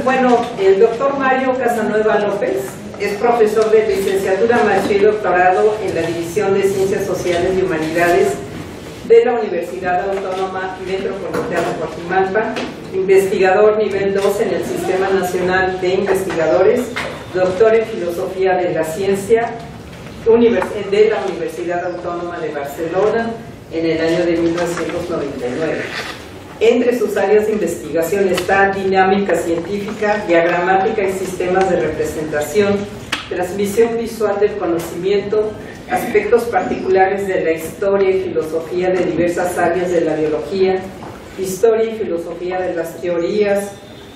bueno, el doctor Mario Casanueva López es profesor de licenciatura, maestría y doctorado en la División de Ciencias Sociales y Humanidades de la Universidad Autónoma Metropolitana de Coajimalpa, investigador nivel 2 en el Sistema Nacional de Investigadores, doctor en Filosofía de la Ciencia de la Universidad Autónoma de Barcelona en el año de 1999. Entre sus áreas de investigación está dinámica científica, diagramática y sistemas de representación, transmisión visual del conocimiento, aspectos particulares de la historia y filosofía de diversas áreas de la biología, historia y filosofía de las teorías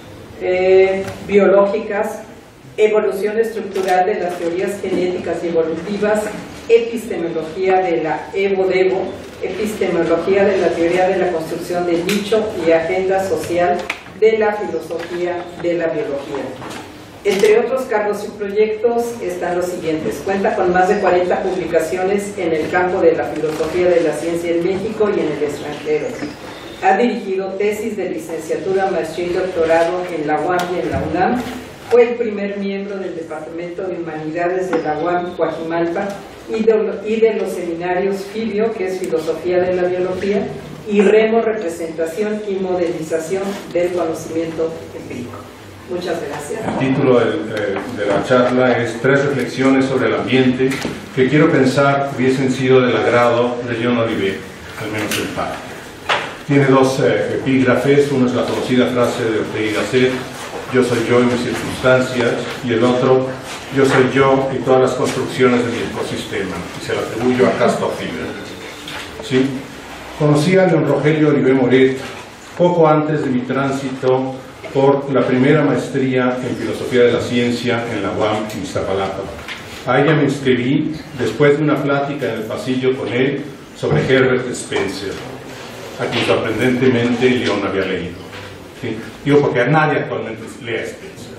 biológicas, evolución estructural de las teorías genéticas y evolutivas, epistemología de la Evo-Devo, epistemología de la teoría de la construcción del nicho y agenda social de la filosofía de la biología. Entre otros cargos y proyectos están los siguientes. Cuenta con más de 40 publicaciones en el campo de la filosofía de la ciencia en México y en el extranjero. Ha dirigido tesis de licenciatura, maestría y doctorado en la UAM y en la UNAM. Fue el primer miembro del Departamento de Humanidades de la UAM Coajimalpa y de los seminarios FIBIO, que es Filosofía de la Biología, y REMO, Representación y Modelización del Conocimiento Empírico. Muchas gracias. El título de la charla es Tres reflexiones sobre el ambiente que quiero pensar hubiesen sido del agrado de John Olivet, al menos en parte. Tiene dos epígrafes, uno es la conocida frase de Ortega y Gasset: yo soy yo y mis circunstancias, y el otro: yo soy yo y todas las construcciones de mi ecosistema, y se lo atribuyo a Castor Filber. ¿Sí? Conocí a León Rogelio Olivet Moret poco antes de mi tránsito por la primera maestría en Filosofía de la Ciencia en la UAM en Iztapalapa. A ella me inscribí después de una plática en el pasillo con él sobre Herbert Spencer, a quien sorprendentemente León había leído. ¿Sí? Digo, porque a nadie actualmente lee a Spencer,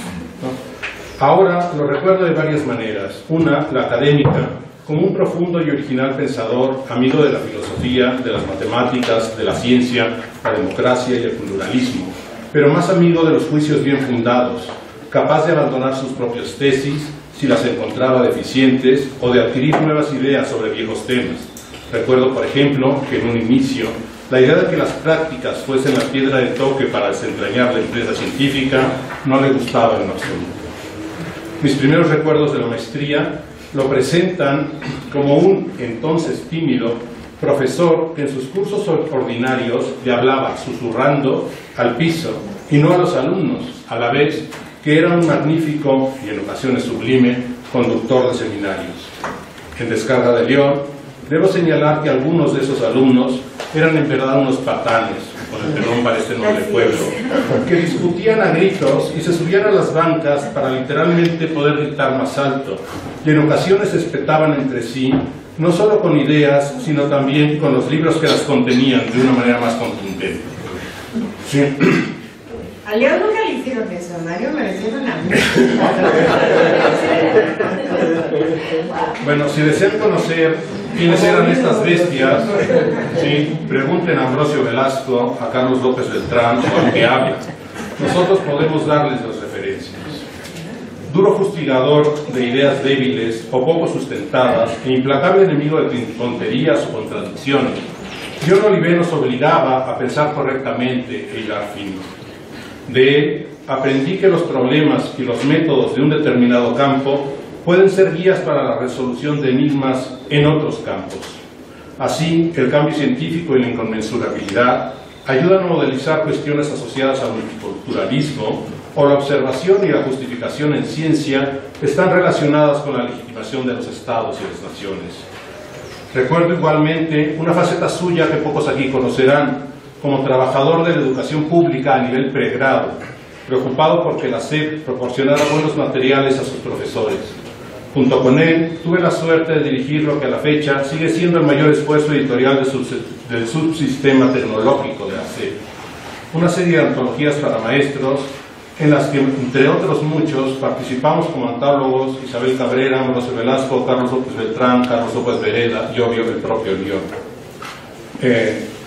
¿no? Ahora lo recuerdo de varias maneras. Una, la académica, como un profundo y original pensador, amigo de la filosofía, de las matemáticas, de la ciencia, la democracia y el pluralismo, pero más amigo de los juicios bien fundados, capaz de abandonar sus propias tesis si las encontraba deficientes o de adquirir nuevas ideas sobre viejos temas. Recuerdo, por ejemplo, que en un inicio la idea de que las prácticas fuesen la piedra de toque para desentrañar la empresa científica no le gustaba en absoluto. Mis primeros recuerdos de la maestría lo presentan como un entonces tímido profesor que en sus cursos ordinarios le hablaba susurrando al piso y no a los alumnos, a la vez que era un magnífico y en ocasiones sublime conductor de seminarios. En Descarga de León, debo señalar que algunos de esos alumnos eran en verdad unos patanes, con el perdón para este noble pueblo, que discutían a gritos y se subían a las bancas para literalmente poder gritar más alto, y en ocasiones espetaban entre sí, no solo con ideas, sino también con los libros que las contenían de una manera más contundente. Sí. A León nunca le hicieron eso, a Mario me lo hicieron a mí. Bueno, si desean conocer quiénes eran estas bestias, ¿sí?, pregunten a Ambrosio Velasco, a Carlos López Beltrán o al que habla. Nosotros podemos darles las referencias. Duro fustigador de ideas débiles o poco sustentadas e implacable enemigo de tonterías o contradicciones, John Olivet nos obligaba a pensar correctamente e hilar fino. De él aprendí que los problemas y los métodos de un determinado campo pueden ser guías para la resolución de enigmas en otros campos. Así, el cambio científico y la inconmensurabilidad ayudan a modelizar cuestiones asociadas al multiculturalismo, o la observación y la justificación en ciencia están relacionadas con la legitimación de los estados y las naciones. Recuerdo igualmente una faceta suya que pocos aquí conocerán, como trabajador de la educación pública a nivel pregrado, preocupado porque la SEP proporcionara buenos materiales a sus profesores. Junto con él, tuve la suerte de dirigir lo que a la fecha sigue siendo el mayor esfuerzo editorial del subsistema tecnológico de la SEP. Una serie de antologías para maestros, en las que, entre otros muchos, participamos como antólogos Isabel Cabrera, Ambrosio Velasco, Carlos López Beltrán, Carlos López Vereda y, obvio, el propio León.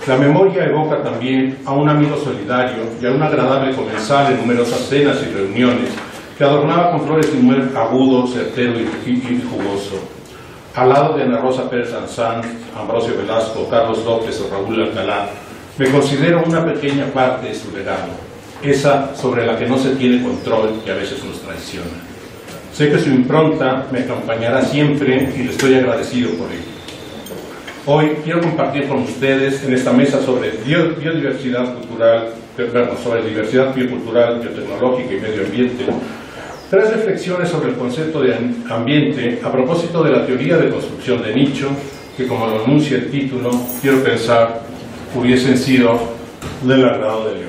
La memoria evoca también a un amigo solidario y a un agradable comensal en numerosas cenas y reuniones que adornaba con flores de humor agudo, certero y jugoso. Al lado de Ana Rosa Pérez Sanz, Ambrosio Velasco, Carlos López o Raúl Alcalá, me considero una pequeña parte de su legado, esa sobre la que no se tiene control y a veces nos traiciona. Sé que su impronta me acompañará siempre y le estoy agradecido por ello. Hoy quiero compartir con ustedes en esta mesa sobre biodiversidad cultural, sobre diversidad biocultural, biotecnológica y medio ambiente, 3 reflexiones sobre el concepto de ambiente a propósito de la teoría de construcción de nicho, que como lo anuncia el título, quiero pensar hubiesen sido del agrado de León.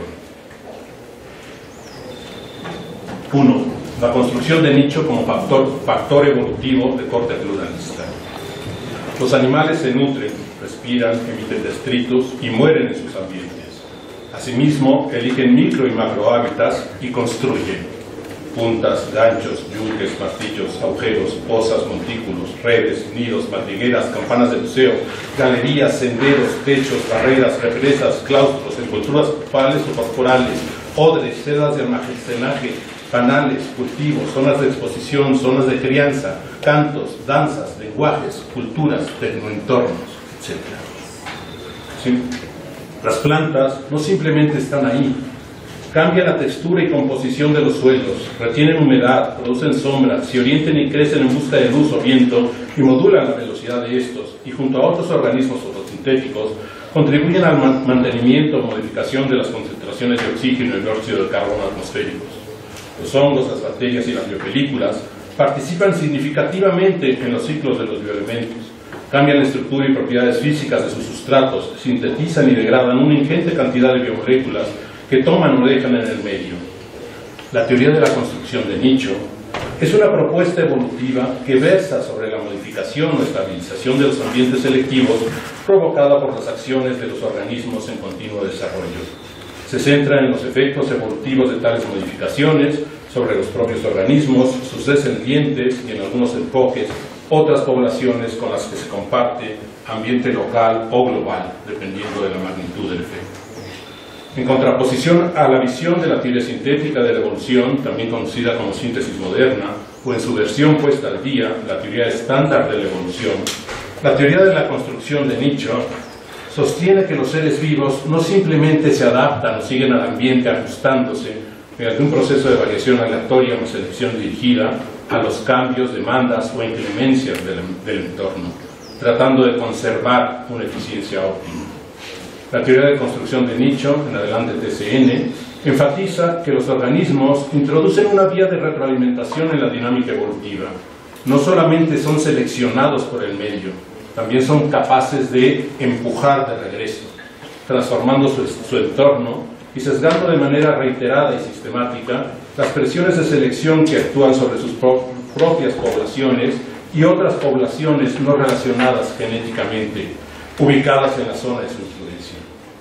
1. La construcción de nicho como factor evolutivo de corte pluralista. Los animales se nutren, respiran, emiten detritus y mueren en sus ambientes. Asimismo, eligen micro y macro hábitats y construyen puntas, ganchos, yunques, martillos, agujeros, pozas, montículos, redes, nidos, madrigueras, campanas de buceo, galerías, senderos, techos, barreras, represas, claustros, envolturas ocupales o corporales, odres, celdas de almacenaje, canales, cultivos, zonas de exposición, zonas de crianza, cantos, danzas, lenguajes, culturas, tecnoentornos, etc. ¿Sí? Las plantas no simplemente están ahí, cambian la textura y composición de los suelos, retienen humedad, producen sombra, se orientan y crecen en busca de luz o viento y modulan la velocidad de estos, y junto a otros organismos fotosintéticos, contribuyen al mantenimiento o modificación de las concentraciones de oxígeno y dióxido de carbono atmosféricos. Los hongos, las bacterias y las biopelículas participan significativamente en los ciclos de los bioelementos, cambian la estructura y propiedades físicas de sus sustratos, sintetizan y degradan una ingente cantidad de biomoléculas que toman o dejan en el medio. La teoría de la construcción de nicho es una propuesta evolutiva que versa sobre la modificación o estabilización de los ambientes selectivos provocada por las acciones de los organismos en continuo desarrollo. Se centra en los efectos evolutivos de tales modificaciones sobre los propios organismos, sus descendientes y en algunos enfoques, otras poblaciones con las que se comparte ambiente local o global, dependiendo de la magnitud del efecto. En contraposición a la visión de la teoría sintética de la evolución, también conocida como síntesis moderna, o en su versión puesta al día, la teoría estándar de la evolución, la teoría de la construcción de nicho sostiene que los seres vivos no simplemente se adaptan o siguen al ambiente ajustándose mediante un proceso de variación aleatoria o selección dirigida a los cambios, demandas o inclemencias del entorno, tratando de conservar una eficiencia óptima. La teoría de construcción de nicho, en adelante TCN, enfatiza que los organismos introducen una vía de retroalimentación en la dinámica evolutiva. No solamente son seleccionados por el medio, también son capaces de empujar de regreso, transformando su entorno y sesgando de manera reiterada y sistemática las presiones de selección que actúan sobre sus propias poblaciones y otras poblaciones no relacionadas genéticamente, ubicadas en la zona de su influencia.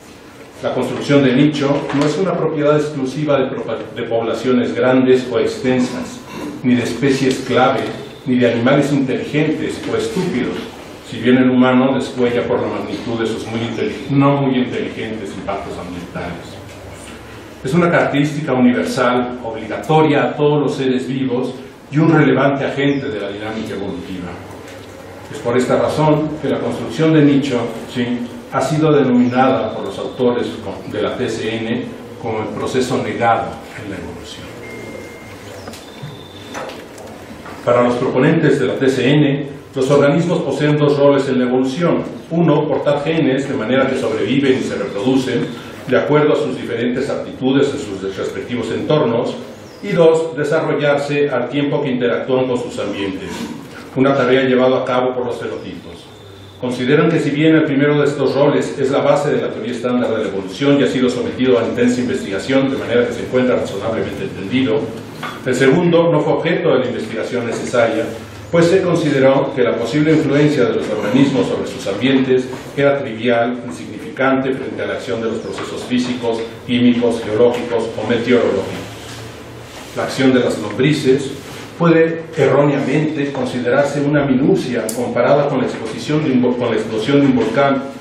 La construcción de nicho no es una propiedad exclusiva de poblaciones grandes o extensas, ni de especies clave, ni de animales inteligentes o estúpidos, si bien el humano descuella por la magnitud de sus no muy inteligentes impactos ambientales. Es una característica universal, obligatoria a todos los seres vivos y un relevante agente de la dinámica evolutiva. Es por esta razón que la construcción de nicho ha sido denominada por los autores de la TCN como el proceso negado en la evolución. Para los proponentes de la TCN, los organismos poseen 2 roles en la evolución. Uno, portar genes de manera que sobreviven y se reproducen de acuerdo a sus diferentes aptitudes en sus respectivos entornos. Y 2, desarrollarse al tiempo que interactúan con sus ambientes. Una tarea llevada a cabo por los fenotipos. Consideran que si bien el primero de estos roles es la base de la teoría estándar de la evolución y ha sido sometido a intensa investigación de manera que se encuentra razonablemente entendido, el segundo no fue objeto de la investigación necesaria, pues se consideró que la posible influencia de los organismos sobre sus ambientes era trivial, insignificante frente a la acción de los procesos físicos, químicos, geológicos o meteorológicos. La acción de las lombrices puede erróneamente considerarse una minucia comparada con la explosión de un volcán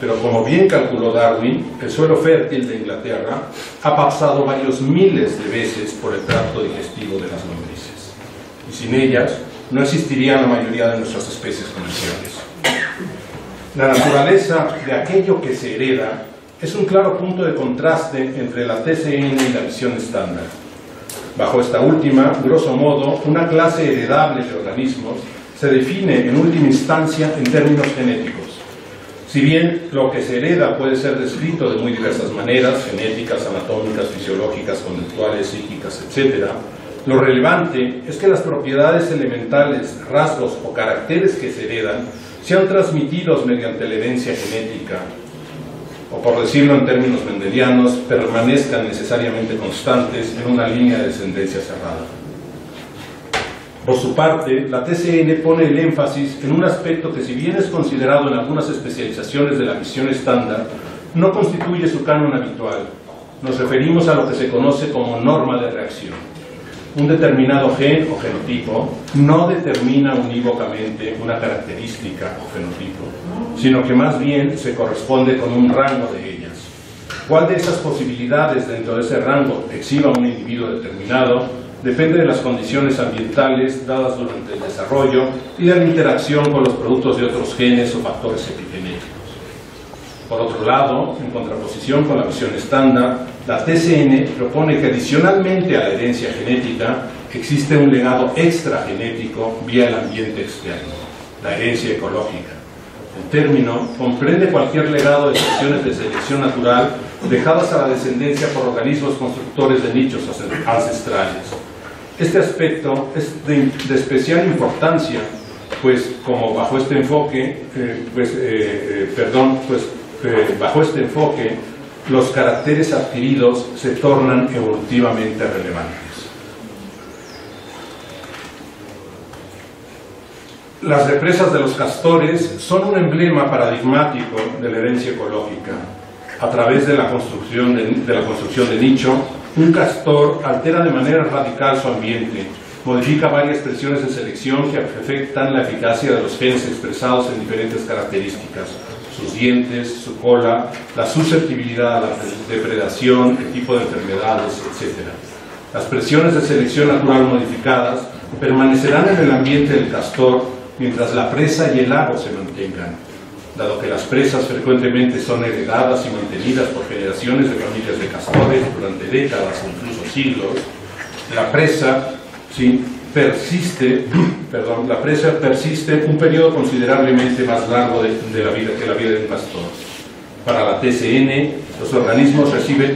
pero como bien calculó Darwin, el suelo fértil de Inglaterra ha pasado varios miles de veces por el tracto digestivo de las lombrices, y sin ellas no existirían la mayoría de nuestras especies comerciales. La naturaleza de aquello que se hereda es un claro punto de contraste entre la TCN y la visión estándar. Bajo esta última, grosso modo, una clase heredable de organismos se define en última instancia en términos genéticos. Si bien lo que se hereda puede ser descrito de muy diversas maneras, genéticas, anatómicas, fisiológicas, conductuales, psíquicas, etc., lo relevante es que las propiedades elementales, rasgos o caracteres que se heredan sean transmitidos mediante la herencia genética, o por decirlo en términos mendelianos, permanezcan necesariamente constantes en una línea de descendencia cerrada. Por su parte, la TCN pone el énfasis en un aspecto que, si bien es considerado en algunas especializaciones de la visión estándar, no constituye su canon habitual. Nos referimos a lo que se conoce como norma de reacción. Un determinado gen o genotipo no determina unívocamente una característica o fenotipo, sino que más bien se corresponde con un rango de ellas. ¿Cuál de esas posibilidades dentro de ese rango exhiba un individuo determinado? Depende de las condiciones ambientales dadas durante el desarrollo y de la interacción con los productos de otros genes o factores epigenéticos. Por otro lado, en contraposición con la visión estándar, la TCN propone que adicionalmente a la herencia genética existe un legado extragenético vía el ambiente externo, la herencia ecológica. El término comprende cualquier legado de expresiones de selección natural dejadas a la descendencia por organismos constructores de nichos ancestrales. Este aspecto es de especial importancia, pues como bajo este enfoque, bajo este enfoque, los caracteres adquiridos se tornan evolutivamente relevantes. Las represas de los castores son un emblema paradigmático de la herencia ecológica. A través de la construcción de nicho, un castor altera de manera radical su ambiente, modifica varias presiones de selección que afectan la eficacia de los genes expresados en diferentes características, sus dientes, su cola, la susceptibilidad a la depredación, el tipo de enfermedades, etc. Las presiones de selección natural modificadas permanecerán en el ambiente del castor mientras la presa y el lago se mantengan. Dado que las presas frecuentemente son heredadas y mantenidas por generaciones de familias de castores durante décadas o incluso siglos, la presa persiste un periodo considerablemente más largo de la vida que la vida de un castor. Para la TCN, los organismos reciben...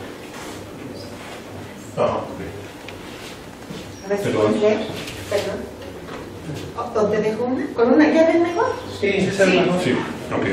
Perdón. ¿Te dejo una? ¿Con una llave mejor? Sí. Sí, ok.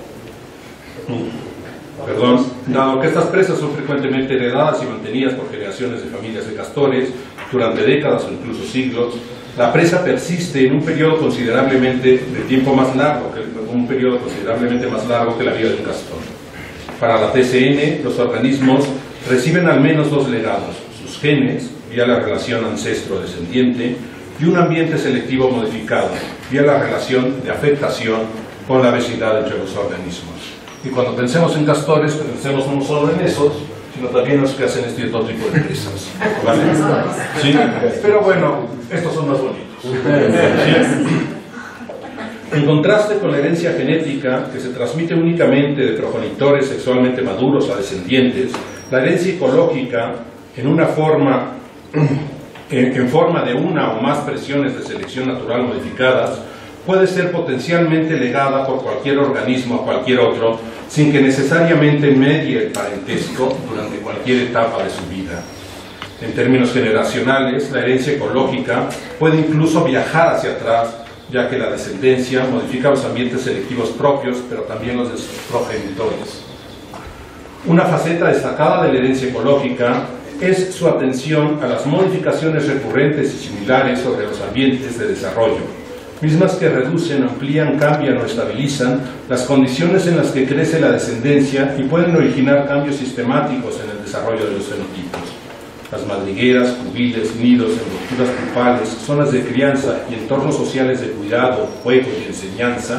Perdón, dado que estas presas son frecuentemente heredadas y mantenidas por generaciones de familias de castores durante décadas o incluso siglos, la presa persiste en un periodo considerablemente más largo que la vida de un castor. Para la TCN, los organismos reciben al menos dos legados: sus genes, vía la relación ancestro-descendiente, y un ambiente selectivo modificado, vía la relación de afectación con la vecindad entre los organismos. Y cuando pensemos en castores, pensemos no solo en esos, sino también en los que hacen este otro tipo de presas. ¿Vale? ¿Sí? Pero bueno, estos son más bonitos. ¿Sí? En contraste con la herencia genética, que se transmite únicamente de progenitores sexualmente maduros a descendientes, la herencia ecológica, en forma de una o más presiones de selección natural modificadas, puede ser potencialmente legada por cualquier organismo a cualquier otro, sin que necesariamente medie el parentesco durante cualquier etapa de su vida. En términos generacionales, la herencia ecológica puede incluso viajar hacia atrás, ya que la descendencia modifica los ambientes selectivos propios, pero también los de sus progenitores. Una faceta destacada de la herencia ecológica es su atención a las modificaciones recurrentes y similares sobre los ambientes de desarrollo, mismas que reducen, amplían, cambian o estabilizan las condiciones en las que crece la descendencia y pueden originar cambios sistemáticos en el desarrollo de los fenotipos. Las madrigueras, cubiles, nidos, envolturas pupales, zonas de crianza y entornos sociales de cuidado, juego y enseñanza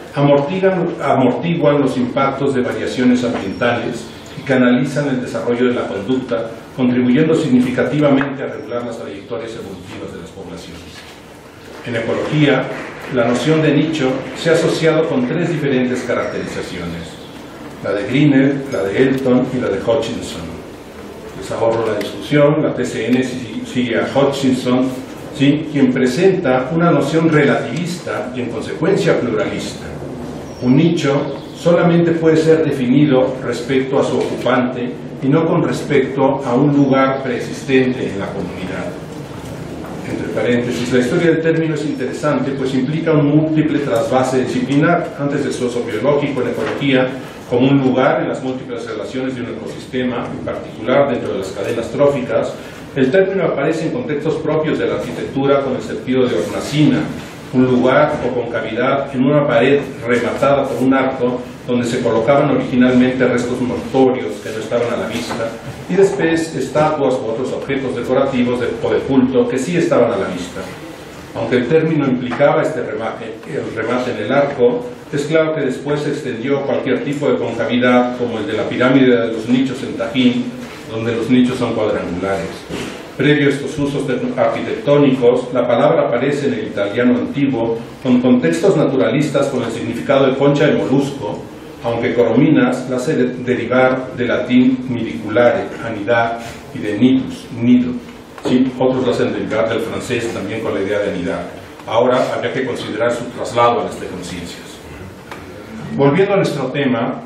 amortiguan los impactos de variaciones ambientales y canalizan el desarrollo de la conducta, contribuyendo significativamente a regular las trayectorias evolutivas de las poblaciones. En ecología, la noción de nicho se ha asociado con tres diferentes caracterizaciones: la de Greener, la de Elton y la de Hutchinson. Les ahorro la discusión. La TCN sigue a Hutchinson, ¿sí?, quien presenta una noción relativista y en consecuencia pluralista. Un nicho solamente puede ser definido respecto a su ocupante y no con respecto a un lugar preexistente en la comunidad. Entre paréntesis, la historia del término es interesante, pues implica un múltiple trasvase disciplinar, antes del sociobiológico en ecología, como un lugar en las múltiples relaciones de un ecosistema, en particular dentro de las cadenas tróficas. El término aparece en contextos propios de la arquitectura con el sentido de hornacina, un lugar o concavidad en una pared rematada por un arco donde se colocaban originalmente restos mortuorios que no estaban a la vista, y después estatuas u otros objetos decorativos o de culto que sí estaban a la vista. Aunque el término implicaba el remate en el arco, es claro que después se extendió a cualquier tipo de concavidad, como el de la pirámide de los nichos en Tajín, donde los nichos son cuadrangulares. Previo a estos usos arquitectónicos, la palabra aparece en el italiano antiguo con contextos naturalistas con el significado de concha de molusco, aunque Corominas la hace derivar del latín nidiculare, anidar, y de nidus, nido. ¿Sí? Otros lo hacen derivar del francés también con la idea de anidar. Ahora habría que considerar su traslado a las tecnociencias. Volviendo a nuestro tema,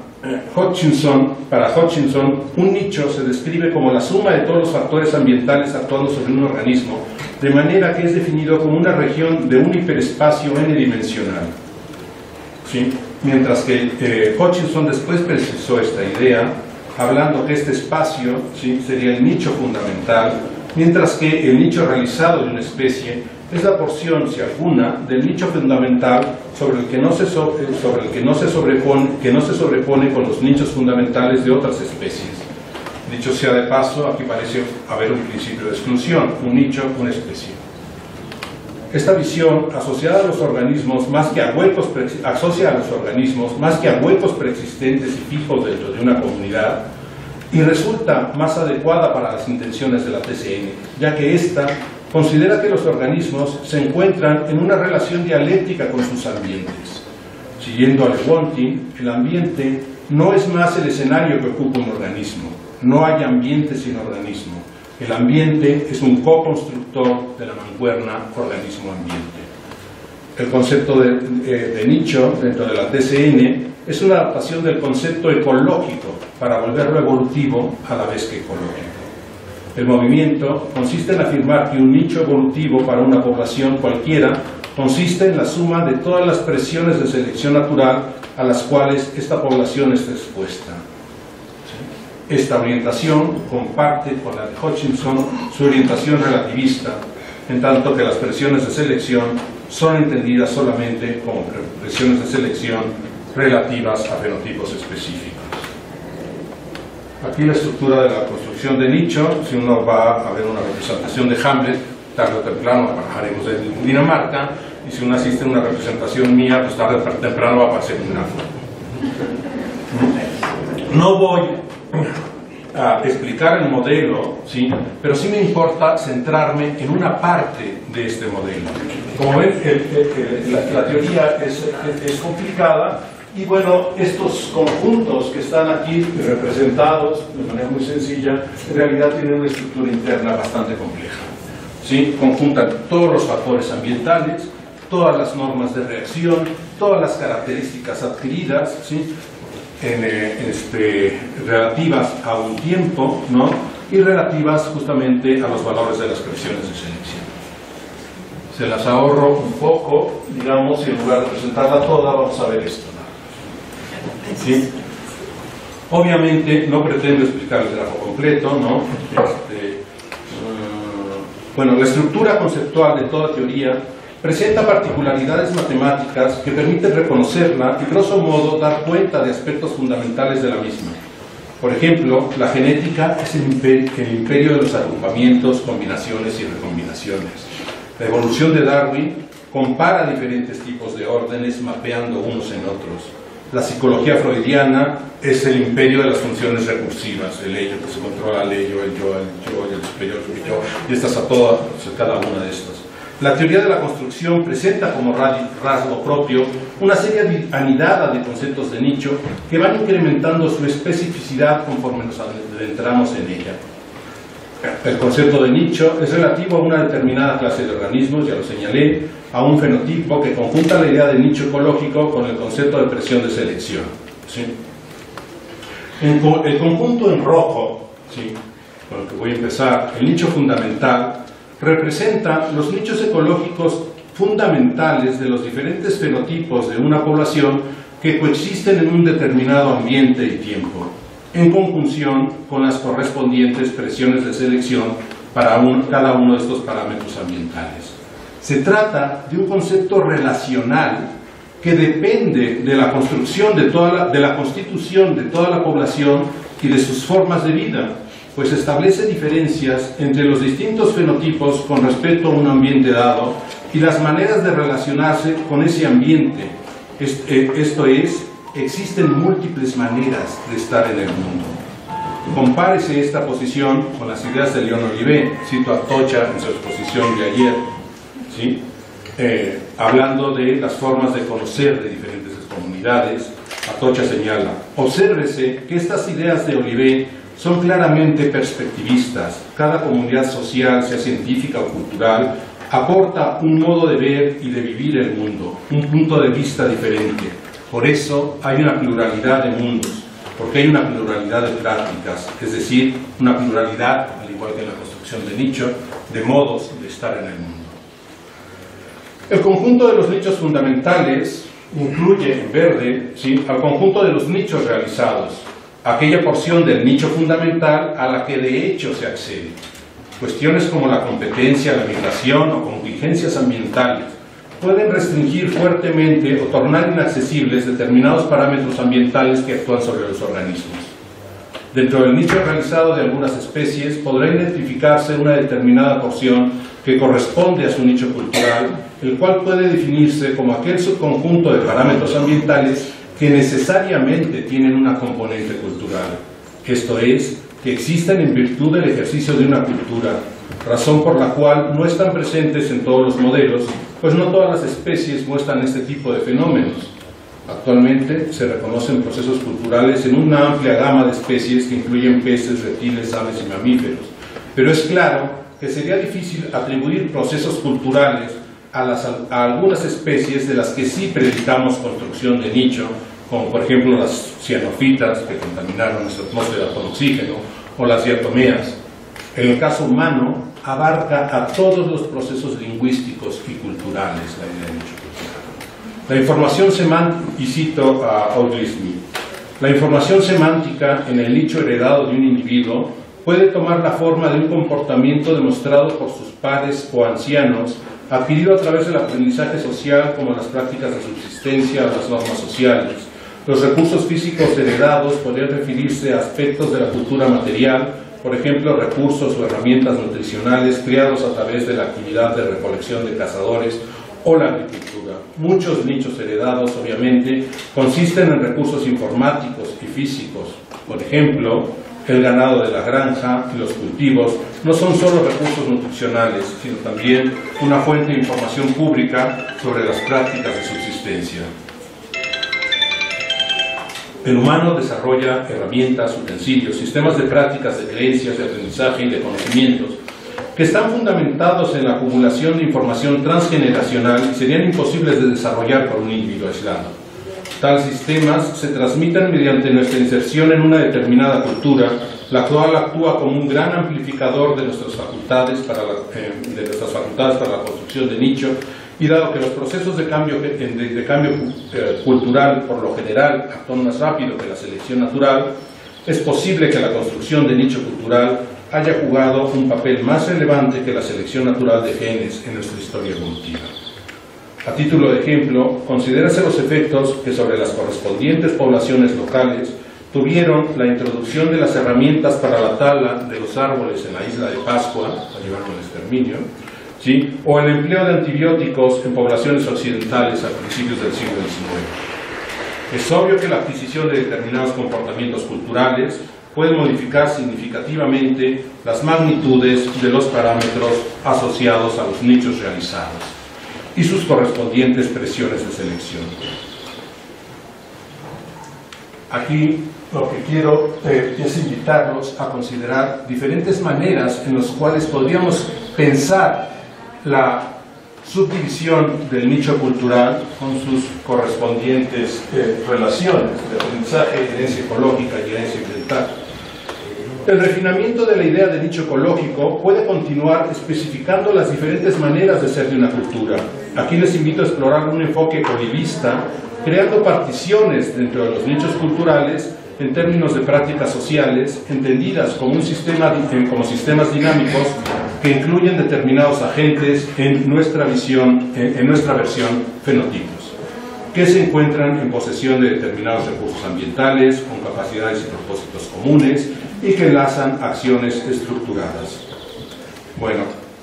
para Hutchinson, un nicho se describe como la suma de todos los factores ambientales actuando sobre un organismo, de manera que es definido como una región de un hiperespacio n-dimensional. ¿Sí? Mientras que Hutchinson después precisó esta idea, hablando que este espacio, ¿sí?, sería el nicho fundamental, mientras que el nicho realizado de una especie es la porción, si alguna, del nicho fundamental sobre el que no se sobrepone con los nichos fundamentales de otras especies. Dicho sea de paso, aquí parece haber un principio de exclusión: un nicho, una especie. Esta visión, asociada a los organismos más que a huecos preexistentes y fijos dentro de una comunidad, y resulta más adecuada para las intenciones de la TCN, ya que ésta considera que los organismos se encuentran en una relación dialéctica con sus ambientes. Siguiendo a Lewontin, el ambiente no es más el escenario que ocupa un organismo. No hay ambiente sin organismo. El ambiente es un co-constructor de la mancuerna organismo-ambiente. El concepto de nicho dentro de la TCN es una adaptación del concepto ecológico para volverlo evolutivo a la vez que ecológico. El movimiento consiste en afirmar que un nicho evolutivo para una población cualquiera consiste en la suma de todas las presiones de selección natural a las cuales esta población está expuesta. Esta orientación comparte con la de Hutchinson su orientación relativista, en tanto que las presiones de selección son entendidas solamente como presiones de selección relativas a fenotipos específicos. Aquí la estructura de la construcción de nicho: si uno va a ver una representación de Hamlet, tarde o temprano trabajaremos en Dinamarca, y si uno asiste a una representación mía, pues tarde o temprano va a aparecer un grafo. No voy a explicar el modelo, ¿sí?, pero sí me importa centrarme en una parte de este modelo. Como ven, la teoría es complicada, y bueno, estos conjuntos que están aquí representados de manera muy sencilla, en realidad tienen una estructura interna bastante compleja. ¿Sí? Conjuntan todos los factores ambientales, todas las normas de reacción, todas las características adquiridas, ¿sí?, relativas a un tiempo, ¿no?, y relativas justamente a los valores de las presiones de selección. Se las ahorro un poco, digamos, y en lugar de presentarla toda, vamos a ver esto, ¿no? ¿Sí? Obviamente no pretendo explicar el grafo completo, ¿no? Bueno, la estructura conceptual de toda teoría presenta particularidades matemáticas que permiten reconocerla y, grosso modo, dar cuenta de aspectos fundamentales de la misma. Por ejemplo, la genética es el imperio de los agrupamientos, combinaciones y recombinaciones. La evolución de Darwin compara diferentes tipos de órdenes mapeando unos en otros. La psicología freudiana es el imperio de las funciones recursivas, el ello que se controla al ello, el yo, el superior, el yo, y estas a todas, cada una de estas. La teoría de la construcción presenta como rasgo propio una serie anidada de conceptos de nicho que van incrementando su especificidad conforme nos adentramos en ella. El concepto de nicho es relativo a una determinada clase de organismos, ya lo señalé, a un fenotipo que conjunta la idea de nicho ecológico con el concepto de presión de selección. ¿Sí? El conjunto en rojo, ¿sí?, con el que voy a empezar, el nicho fundamental, representa los nichos ecológicos fundamentales de los diferentes fenotipos de una población que coexisten en un determinado ambiente y tiempo, en conjunción con las correspondientes presiones de selección para cada uno de estos parámetros ambientales. Se trata de un concepto relacional que depende de la construcción de la constitución de toda la población y de sus formas de vida, pues establece diferencias entre los distintos fenotipos con respecto a un ambiente dado y las maneras de relacionarse con ese ambiente. Esto es, existen múltiples maneras de estar en el mundo. Compárese esta posición con las ideas de Leon Olivet, cito a Atocha en su exposición de ayer, ¿sí?, hablando de las formas de conocer de diferentes comunidades. Atocha señala: obsérvese que estas ideas de Olivet son claramente perspectivistas. Cada comunidad social, sea científica o cultural, aporta un modo de ver y de vivir el mundo, un punto de vista diferente. Por eso hay una pluralidad de mundos, porque hay una pluralidad de prácticas, es decir, una pluralidad, al igual que en la construcción de nicho, de modos de estar en el mundo. El conjunto de los nichos fundamentales incluye, en verde, ¿sí?, al conjunto de los nichos realizados, aquella porción del nicho fundamental a la que de hecho se accede. Cuestiones como la competencia, la migración o contingencias ambientales pueden restringir fuertemente o tornar inaccesibles determinados parámetros ambientales que actúan sobre los organismos. Dentro del nicho realizado de algunas especies podrá identificarse una determinada porción que corresponde a su nicho cultural, el cual puede definirse como aquel subconjunto de parámetros ambientales que necesariamente tienen una componente cultural. Esto es, que existen en virtud del ejercicio de una cultura, razón por la cual no están presentes en todos los modelos, pues no todas las especies muestran este tipo de fenómenos. Actualmente se reconocen procesos culturales en una amplia gama de especies que incluyen peces, reptiles, aves y mamíferos, pero es claro que sería difícil atribuir procesos culturales a algunas especies de las que sí predicamos construcción de nicho, como por ejemplo las cianofitas que contaminaron nuestra atmósfera con oxígeno, o las diatomeas. En el caso humano, abarca a todos los procesos lingüísticos y culturales la idea de nicho cultural. La información semántica, y cito a Audley Smith, la información semántica en el nicho heredado de un individuo puede tomar la forma de un comportamiento demostrado por sus pares o ancianos, adquirido a través del aprendizaje social, como las prácticas de subsistencia o las normas sociales. Los recursos físicos heredados podrían referirse a aspectos de la cultura material, por ejemplo, recursos o herramientas nutricionales creados a través de la actividad de recolección de cazadores o la agricultura. Muchos nichos heredados, obviamente, consisten en recursos informáticos y físicos. Por ejemplo, el ganado de la granja y los cultivos no son solo recursos nutricionales, sino también una fuente de información pública sobre las prácticas de subsistencia. El humano desarrolla herramientas, utensilios, sistemas de prácticas, de creencias, de aprendizaje y de conocimientos que están fundamentados en la acumulación de información transgeneracional y serían imposibles de desarrollar por un individuo aislado. Tales sistemas se transmiten mediante nuestra inserción en una determinada cultura, la cual actúa como un gran amplificador de nuestras facultades para la construcción de nicho, y dado que los procesos de cambio cultural por lo general actúan más rápido que la selección natural, es posible que la construcción de nicho cultural haya jugado un papel más relevante que la selección natural de genes en nuestra historia evolutiva. A título de ejemplo, considérase los efectos que sobre las correspondientes poblaciones locales tuvieron la introducción de las herramientas para la tala de los árboles en la isla de Pascua, para llevarlo al exterminio, ¿sí? O el empleo de antibióticos en poblaciones occidentales a principios del siglo XIX. Es obvio que la adquisición de determinados comportamientos culturales puede modificar significativamente las magnitudes de los parámetros asociados a los nichos realizados y sus correspondientes presiones de selección. Aquí lo que quiero es invitarlos a considerar diferentes maneras en las cuales podríamos pensar la subdivisión del nicho cultural con sus correspondientes relaciones de aprendizaje, herencia ecológica y herencia ambiental. El refinamiento de la idea de nicho ecológico puede continuar especificando las diferentes maneras de ser de una cultura. Aquí les invito a explorar un enfoque olivista, creando particiones dentro de los nichos culturales en términos de prácticas sociales, entendidas como sistemas dinámicos que incluyen determinados agentes en nuestra versión fenotipos, que se encuentran en posesión de determinados recursos ambientales, con capacidades y propósitos comunes, y que enlazan acciones estructuradas. Bueno,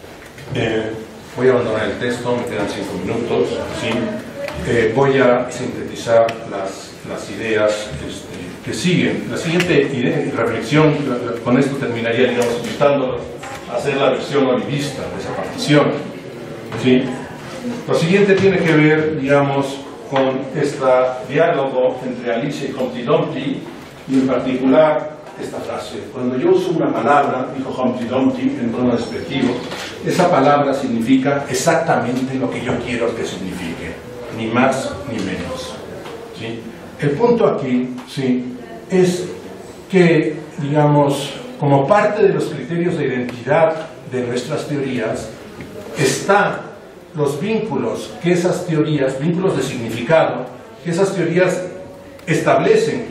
voy a abandonar el texto, me quedan 5 minutos, ¿sí? Voy a sintetizar las ideas que siguen. La siguiente reflexión, con esto terminaría, digamos, invitando a hacer la versión olivista de esa partición, ¿sí? Lo siguiente tiene que ver, digamos, con este diálogo entre Alicia y Humpty Dumpty, y en particular esta frase: cuando yo uso una palabra, dijo Humpty Dumpty en tono despectivo, esa palabra significa exactamente lo que yo quiero que signifique, ni más ni menos, ¿sí? El punto aquí, ¿sí?, es que, digamos, como parte de los criterios de identidad de nuestras teorías, están los vínculos que esas teorías, vínculos de significado, que esas teorías establecen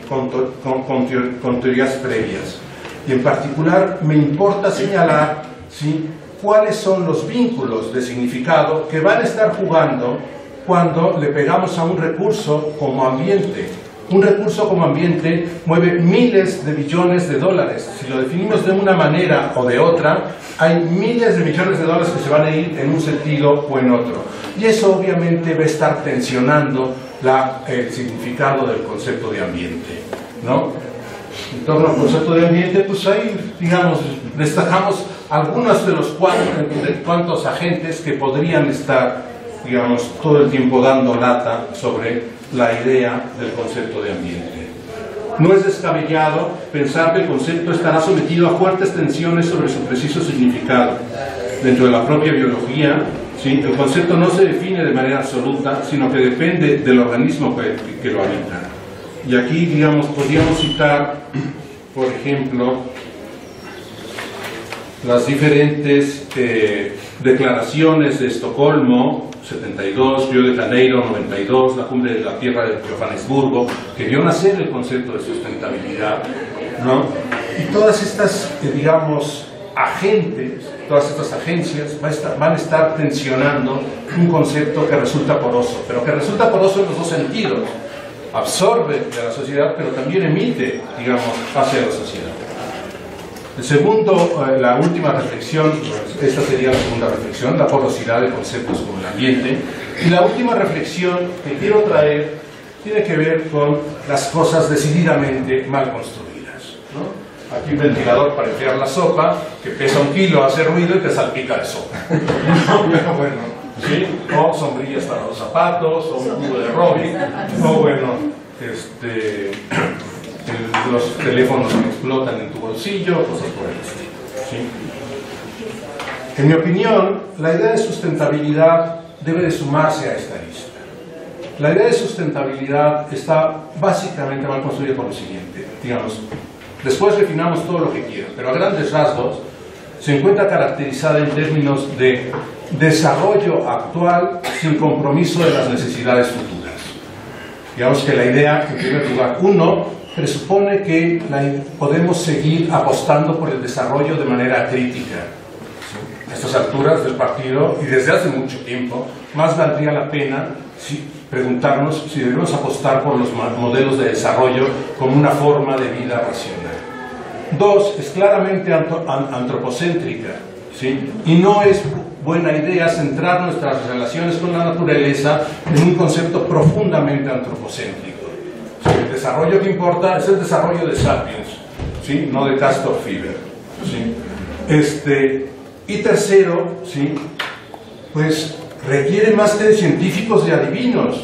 con teorías previas. Y en particular me importa señalar, ¿sí?, cuáles son los vínculos de significado que van a estar jugando cuando le pegamos a un recurso como ambiente. Un recurso como ambiente mueve miles de billones de dólares. Si lo definimos de una manera o de otra, hay miles de millones de dólares que se van a ir en un sentido o en otro. Y eso obviamente va a estar tensionando el significado del concepto de ambiente, ¿no? En torno al concepto de ambiente, pues ahí, digamos, destacamos algunos de los cuantos agentes que podrían estar, digamos, todo el tiempo dando lata sobre la idea del concepto de ambiente. No es descabellado pensar que el concepto estará sometido a fuertes tensiones sobre su preciso significado. Dentro de la propia biología, ¿sí?, el concepto no se define de manera absoluta, sino que depende del organismo que lo habita. Y aquí, digamos, podríamos citar, por ejemplo, las diferentes declaraciones de Estocolmo, 72, Río de Janeiro, 92, la cumbre de la Tierra de Johannesburgo, que vio nacer el concepto de sustentabilidad, ¿no? Y todas estas, digamos, agentes, todas estas agencias van a estar tensionando un concepto que resulta poroso, pero que resulta poroso en los dos sentidos. Absorbe de la sociedad, pero también emite, digamos, hacia la sociedad. El segundo, la última reflexión, esta sería la segunda reflexión, la porosidad de conceptos como el ambiente. Y la última reflexión que quiero traer tiene que ver con las cosas decididamente mal construidas, ¿no? Aquí un ventilador para enfriar la sopa, que pesa 1 kilo, hace ruido y te salpica de sopa. No, pero bueno, ¿sí? O sombrillas para los zapatos, o un cubo de Rubik, o bueno, los teléfonos que explotan en tu bolsillo, cosas por el estilo, ¿sí? En mi opinión, la idea de sustentabilidad debe de sumarse a esta lista. La idea de sustentabilidad está básicamente mal construida por lo siguiente, digamos, después refinamos todo lo que quieran, pero a grandes rasgos se encuentra caracterizada en términos de desarrollo actual sin compromiso de las necesidades futuras. Digamos que la idea, en primer lugar, presupone que podemos seguir apostando por el desarrollo de manera crítica. A estas alturas del partido, y desde hace mucho tiempo, más valdría la pena preguntarnos si debemos apostar por los modelos de desarrollo como una forma de vida racional. 2, es claramente antropocéntrica, ¿sí? Y no es buena idea centrar nuestras relaciones con la naturaleza en un concepto profundamente antropocéntrico. O sea, el desarrollo que importa es el desarrollo de Sapiens, ¿sí? No de Castor Fever, ¿sí? Y tercero, ¿sí? Pues requiere más que de científicos y adivinos.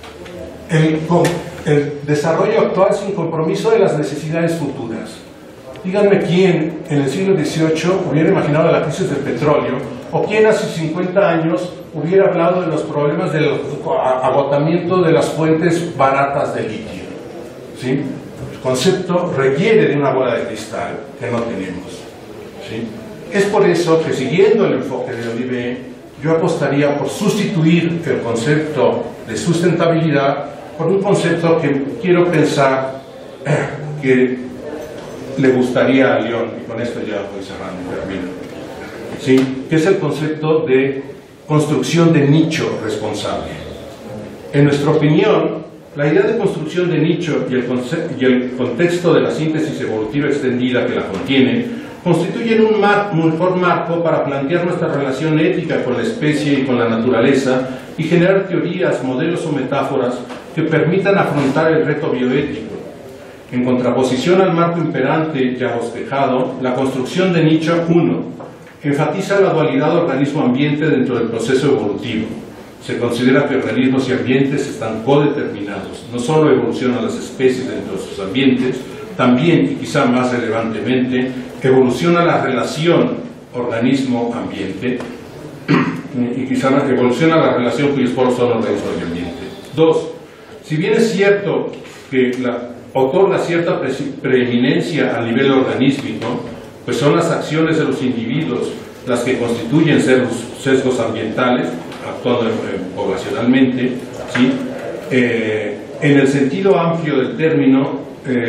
El desarrollo actual sin compromiso de las necesidades futuras. Díganme quién en el siglo XVIII hubiera imaginado la crisis del petróleo, o quién hace 50 años hubiera hablado de los problemas del agotamiento de las fuentes baratas de litio. ¿Sí? El concepto requiere de una bola de cristal que no tenemos. ¿Sí? Es por eso que, siguiendo el enfoque de Olivet, yo apostaría por sustituir el concepto de sustentabilidad por un concepto que quiero pensar que le gustaría a León, y con esto ya voy cerrando y termino, ¿sí? Que es el concepto de construcción de nicho responsable. En nuestra opinión, la idea de construcción de nicho y el contexto de la síntesis evolutiva extendida que la contiene constituyen un mejor marco para plantear nuestra relación ética con la especie y con la naturaleza y generar teorías, modelos o metáforas que permitan afrontar el reto bioético. En contraposición al marco imperante ya bosquejado, la construcción de nicho 1 enfatiza la dualidad organismo-ambiente dentro del proceso evolutivo. Se considera que organismos y ambientes están codeterminados. No solo evolucionan las especies dentro de sus ambientes, también, y quizá más relevantemente, evoluciona la relación organismo-ambiente, y quizá evoluciona la relación cuyos polos son organismo y ambiente. 2. Si bien es cierto que otorga cierta preeminencia a nivel organístico, pues son las acciones de los individuos las que constituyen sesgos ambientales, actuando poblacionalmente, ¿sí? En el sentido amplio del término,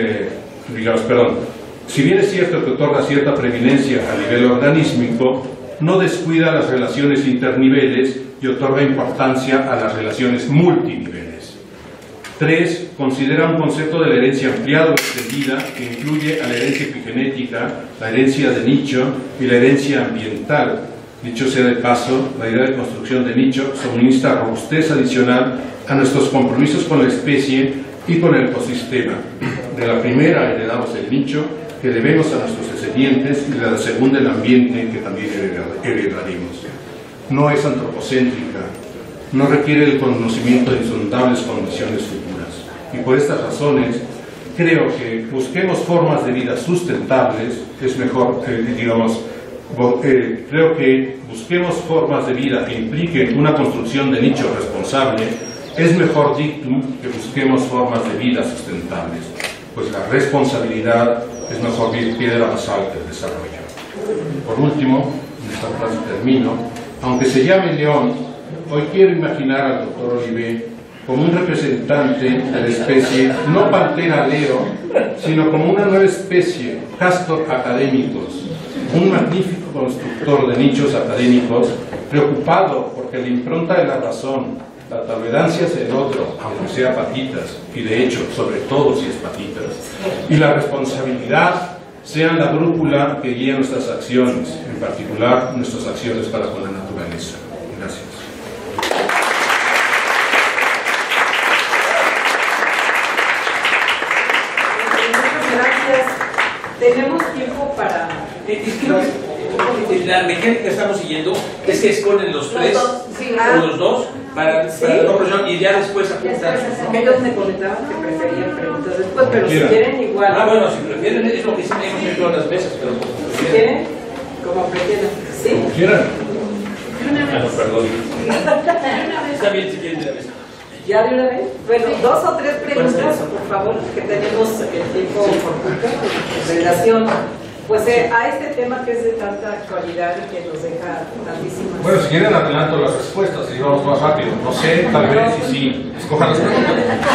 si bien es cierto que otorga cierta preeminencia a nivel organísmico, no descuida las relaciones interniveles y otorga importancia a las relaciones multiniveles. 3. Considera un concepto de la herencia ampliado o extendida que incluye a la herencia epigenética, la herencia de nicho y la herencia ambiental. Dicho sea de paso, la idea de construcción de nicho suministra robustez adicional a nuestros compromisos con la especie y con el ecosistema. De la primera heredamos el nicho, que debemos a nuestros descendientes, y de la segunda el ambiente, que también heredaremos. No es antropocéntrica, no requiere el conocimiento de insondables condiciones futuras. Y por estas razones, creo que busquemos formas de vida sustentables, es mejor, creo que busquemos formas de vida que impliquen una construcción de nicho responsable, es mejor dictum que busquemos formas de vida sustentables, pues la responsabilidad es mejor piedra basal que el desarrollo. Por último, en esta frase termino, aunque se llame León, hoy quiero imaginar al doctor Olivet como un representante de la especie, no Pantera Leo, sino como una nueva especie, Castor Academicus, un magnífico constructor de nichos académicos, preocupado porque la impronta de la razón, la tolerancia hacia el otro, aunque sea patitas, y de hecho, sobre todo si es patitas, y la responsabilidad sean la brújula que guía nuestras acciones, en particular nuestras acciones para con la naturaleza. Gracias. Tenemos tiempo para... La mecánica que estamos siguiendo es que esconden los tres o los dos para la profesión y ya después apuntar. Ellos me comentaban que preferían preguntas después, pero si quieren igual. Bueno, si prefieren es lo que hemos hecho todas las veces, pero si quieren, como prefieran. ¿Sí? Como quieran. Perdón. Está bien si quieren de la vez. ¿Ya de una vez? Bueno, 2 o 3 preguntas, por favor, que tenemos el tiempo cortito en relación pues a este tema que es de tanta actualidad y que nos deja tantísimas... Bueno, si quieren adelanto las respuestas y vamos más rápido. No sé, tal vez, y sí, escojan las preguntas.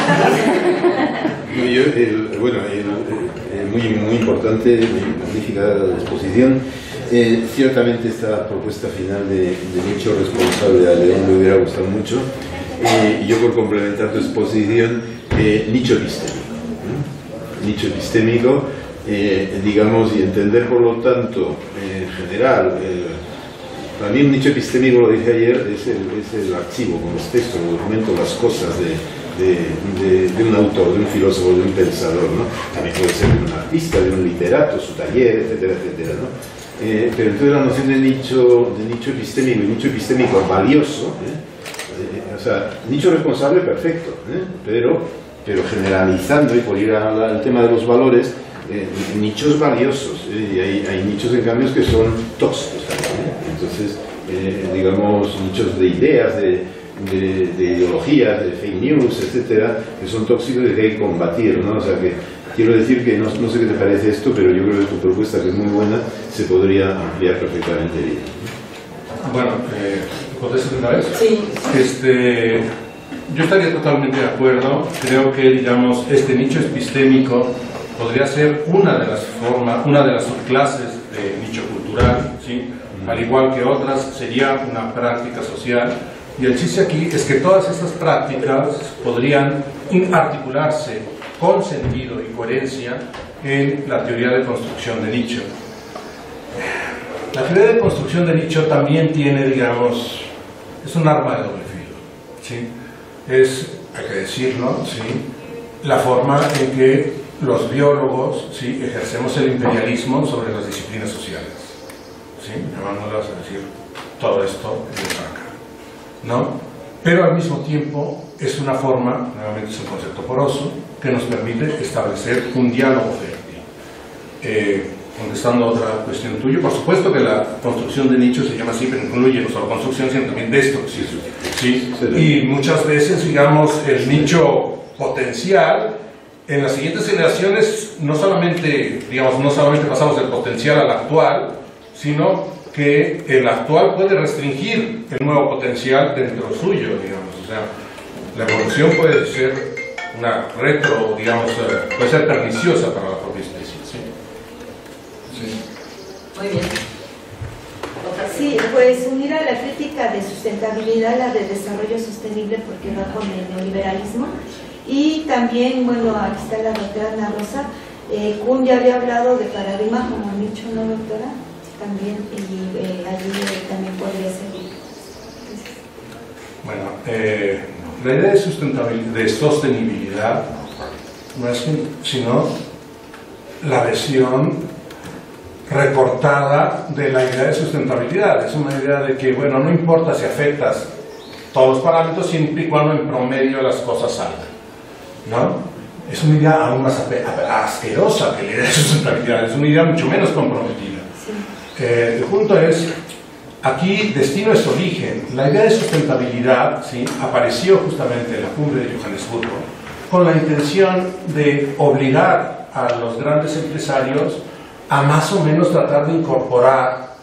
Muy importante, magnífica la exposición. Ciertamente esta propuesta final de nicho responsable a León me hubiera gustado mucho. Y yo, por complementar tu exposición, nicho epistémico. Nicho epistémico, digamos, y entender por lo tanto en general Para mí un nicho epistémico, lo dije ayer, es el archivo, con los textos, los documentos, las cosas de un autor, de un filósofo, de un pensador, ¿no? También puede ser de un artista, de un literato, su taller, etcétera, etcétera, ¿no? Pero entonces la noción de nicho epistémico y nicho epistémico valioso, o sea, nicho responsable, perfecto, pero generalizando, y por ir al tema de los valores, nichos valiosos, y hay nichos en cambio que son tóxicos también, entonces, digamos, nichos de ideas, de ideologías, de fake news, etcétera, que son tóxicos y que hay que combatir, ¿no? O sea que quiero decir que no sé qué te parece esto, pero yo creo que tu propuesta, que es muy buena, se podría ampliar perfectamente bien. Bueno, ¿contesto una vez? Sí. Yo estaría totalmente de acuerdo. Creo que, digamos, este nicho epistémico podría ser una de las subclases de nicho cultural, ¿sí? Al igual que otras, sería una práctica social. Y el chiste aquí es que todas estas prácticas podrían articularse con sentido y coherencia en la teoría de construcción de nicho. La teoría de construcción de nicho también tiene, digamos, es un arma de doble filo, ¿sí? Es, hay que decirlo, ¿sí?, la forma en que los biólogos, ¿sí?, ejercemos el imperialismo sobre las disciplinas sociales, ¿sí? Llamándolas a decir todo esto de acá, ¿no? Pero al mismo tiempo es una forma, nuevamente es un concepto poroso, que nos permite establecer un diálogo fértil. Contestando a otra cuestión tuya, por supuesto que la construcción de nichos se llama así, pero incluye no solo construcción, sino también destrucción, ¿sí? Y muchas veces, digamos, el nicho potencial, en las siguientes generaciones, no solamente pasamos del potencial al actual, sino que el actual puede restringir el nuevo potencial dentro suyo, digamos. O sea, la evolución puede ser una puede ser perniciosa para la propia especie, ¿sí? Muy bien. Sí, pues unir a la crítica de sustentabilidad la de desarrollo sostenible, porque va con el neoliberalismo. Y también, bueno, aquí está la doctora Ana Rosa, Kuhn ya había hablado de paradigma como nicho, ¿no, doctora? También, y allí también podría seguir. Bueno, la idea de sustentabilidad, de sostenibilidad, no es sino la versión recortada de la idea de sustentabilidad. Es una idea de que, bueno, no importa si afectas todos los parámetros, siempre y cuando en promedio las cosas salgan, ¿no? Es una idea aún más asquerosa que la idea de sustentabilidad, es una idea mucho menos comprometida. Sí. El punto es, aquí destino es origen. La idea de sustentabilidad, ¿sí?, apareció justamente en la cumbre de Johannesburgo con la intención de obligar a los grandes empresarios a más o menos tratar de incorporar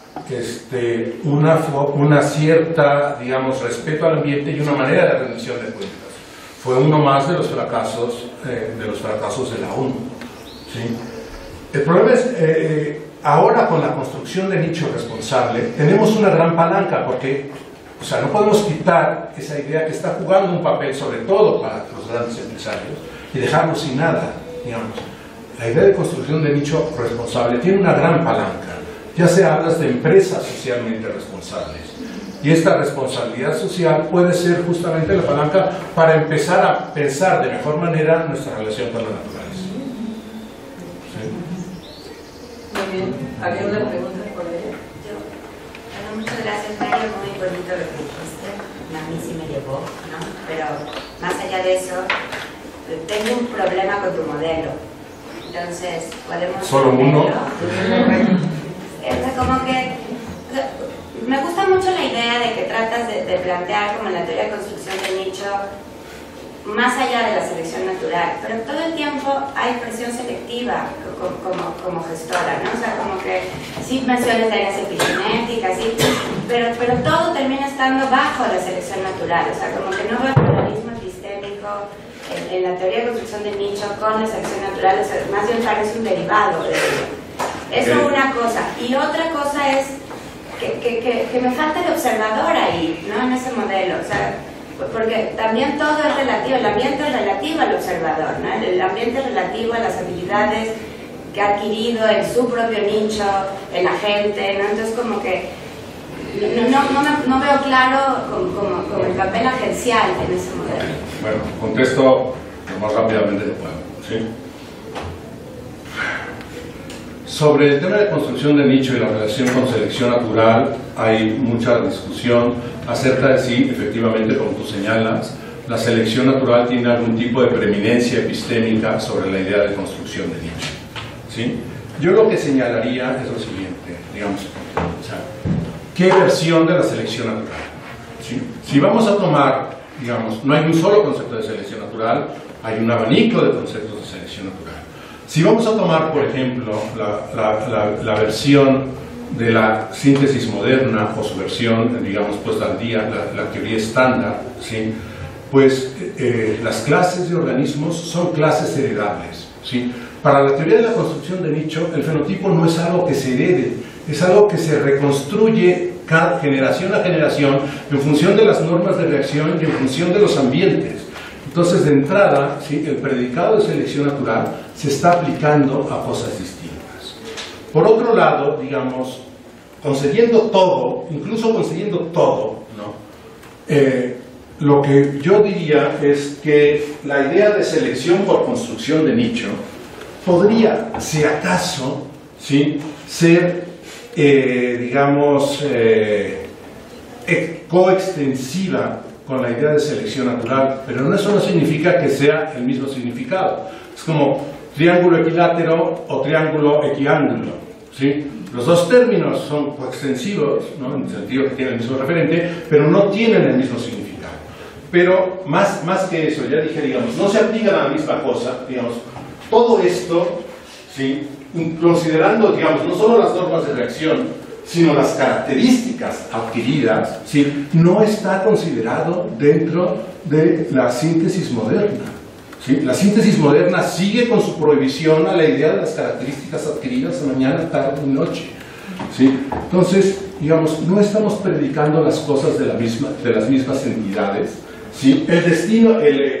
una cierta, digamos, respeto al ambiente y una manera de rendición de cuentas. Fue uno más de los fracasos de la ONU, ¿sí? El problema es, ahora con la construcción de nicho responsable, tenemos una gran palanca, porque, o sea, no podemos quitar esa idea que está jugando un papel, sobre todo para los grandes empresarios, y dejarlos sin nada, digamos. La idea de construcción de nicho responsable tiene una gran palanca. Ya se habla de empresas socialmente responsables. Y esta responsabilidad social puede ser justamente la palanca para empezar a pensar de mejor manera nuestra relación con la naturaleza. ¿Sí? Muy bien. ¿Había una pregunta por ella? Bueno, muchas gracias, Mario. Muy bonito lo que dijiste. A mí sí me llegó, ¿no? Pero más allá de eso, tengo un problema con tu modelo. Entonces, podemos... ¿Solo uno? Como que me gusta mucho la idea de que tratas de plantear como la teoría de construcción de nicho más allá de la selección natural, pero todo el tiempo hay presión selectiva como gestora, ¿no? O sea, como que sí mencionas áreas epigenéticas, sí, pero todo termina estando bajo la selección natural, o sea, como que no veo pluralismo epistémico en la teoría de construcción de nicho con la selección natural, o sea, más bien parece un derivado de ello. Eso es una cosa. Y otra cosa es que me falta el observador ahí, ¿no? En ese modelo, o sea, porque también todo es relativo, el ambiente es relativo al observador, ¿no? El ambiente es relativo a las habilidades que ha adquirido en su propio nicho, en la gente, ¿no? Entonces como que no veo claro como el papel agencial en ese modelo. Bueno, contesto lo más rápidamente que puedo, ¿sí? Sobre el tema de construcción de nicho y la relación con selección natural, hay mucha discusión acerca de si, efectivamente, como tú señalas, la selección natural tiene algún tipo de preeminencia epistémica sobre la idea de construcción de nicho, ¿sí? Yo lo que señalaría es lo siguiente, digamos, o sea, ¿qué versión de la selección natural? ¿Sí? Si vamos a tomar, digamos, no hay un solo concepto de selección natural, hay un abanico de conceptos de selección natural. Si vamos a tomar, por ejemplo, la versión de la síntesis moderna, o su versión, digamos, pues tardía, la teoría estándar, ¿sí? Pues las clases de organismos son clases heredables, ¿sí? Para la teoría de la construcción de nicho, el fenotipo no es algo que se herede, es algo que se reconstruye generación a generación en función de las normas de reacción y en función de los ambientes. Entonces, de entrada, ¿sí?, el predicado de selección natural se está aplicando a cosas distintas. Por otro lado, digamos, concediendo todo, incluso concediendo todo, ¿no? Lo que yo diría es que la idea de selección por construcción de nicho podría, si acaso, ¿sí?, ser, digamos, coextensiva con la idea de selección natural, pero eso no significa que sea el mismo significado. Es como triángulo equilátero o triángulo equiángulo, ¿sí? Los dos términos son coextensivos, ¿no?, en el sentido que tienen el mismo referente, pero no tienen el mismo significado. Pero más que eso, ya dije, digamos, no se aplican a la misma cosa, digamos, todo esto, ¿sí?, considerando, digamos, no solo las normas de reacción, sino las características adquiridas, ¿sí?, no está considerado dentro de la síntesis moderna, ¿sí? La síntesis moderna sigue con su prohibición a la idea de las características adquiridas mañana, tarde y noche, ¿sí? Entonces, digamos, no estamos predicando las cosas de las mismas entidades, ¿sí? El destino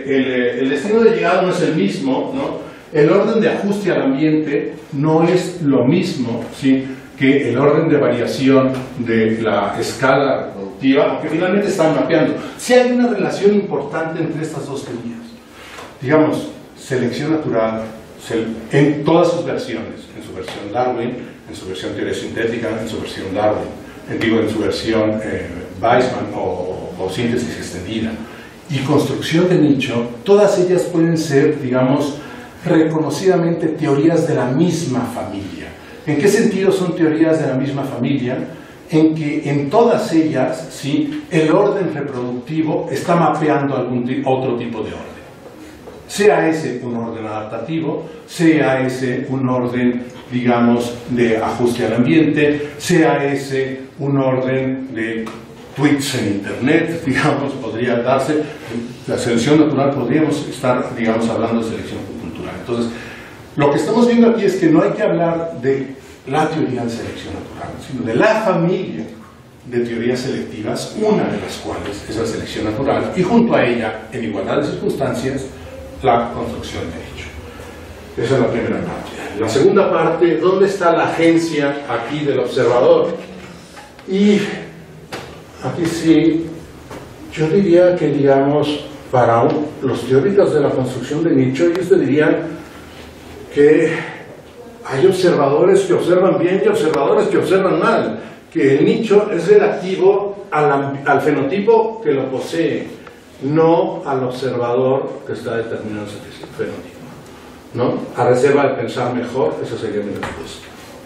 de llegada no es el mismo, ¿no? El orden de ajuste al ambiente no es lo mismo, ¿sí?, que el orden de variación de la escala reproductiva, aunque finalmente están mapeando. Sí hay una relación importante entre estas dos teorías. Digamos, selección natural, en todas sus versiones, en su versión Darwin, en su versión teoría sintética, en su versión Darwin, en su versión Weismann o síntesis extendida, y construcción de nicho, todas ellas pueden ser, digamos, reconocidamente teorías de la misma familia. ¿En qué sentido son teorías de la misma familia? En que en todas ellas, ¿sí?, el orden reproductivo está mapeando otro tipo de orden. Sea ese un orden adaptativo, sea ese un orden, digamos, de ajuste al ambiente, sea ese un orden de tweets en internet, digamos, podría darse. La selección natural podríamos estar, digamos, hablando de selección cultural. Entonces, lo que estamos viendo aquí es que no hay que hablar de la teoría de selección natural, sino de la familia de teorías selectivas, una de las cuales es la selección natural, y junto a ella, en igualdad de circunstancias, la construcción de nicho. Esa es la primera parte. La segunda parte, ¿dónde está la agencia aquí del observador? Y aquí sí, yo diría que, digamos, para los teóricos de la construcción de nicho, ellos dirían que hay observadores que observan bien y observadores que observan mal, que el nicho es relativo al fenotipo que lo posee, no al observador que está determinando ese fenotipo, ¿no? A reserva de pensar mejor, esa sería mi respuesta.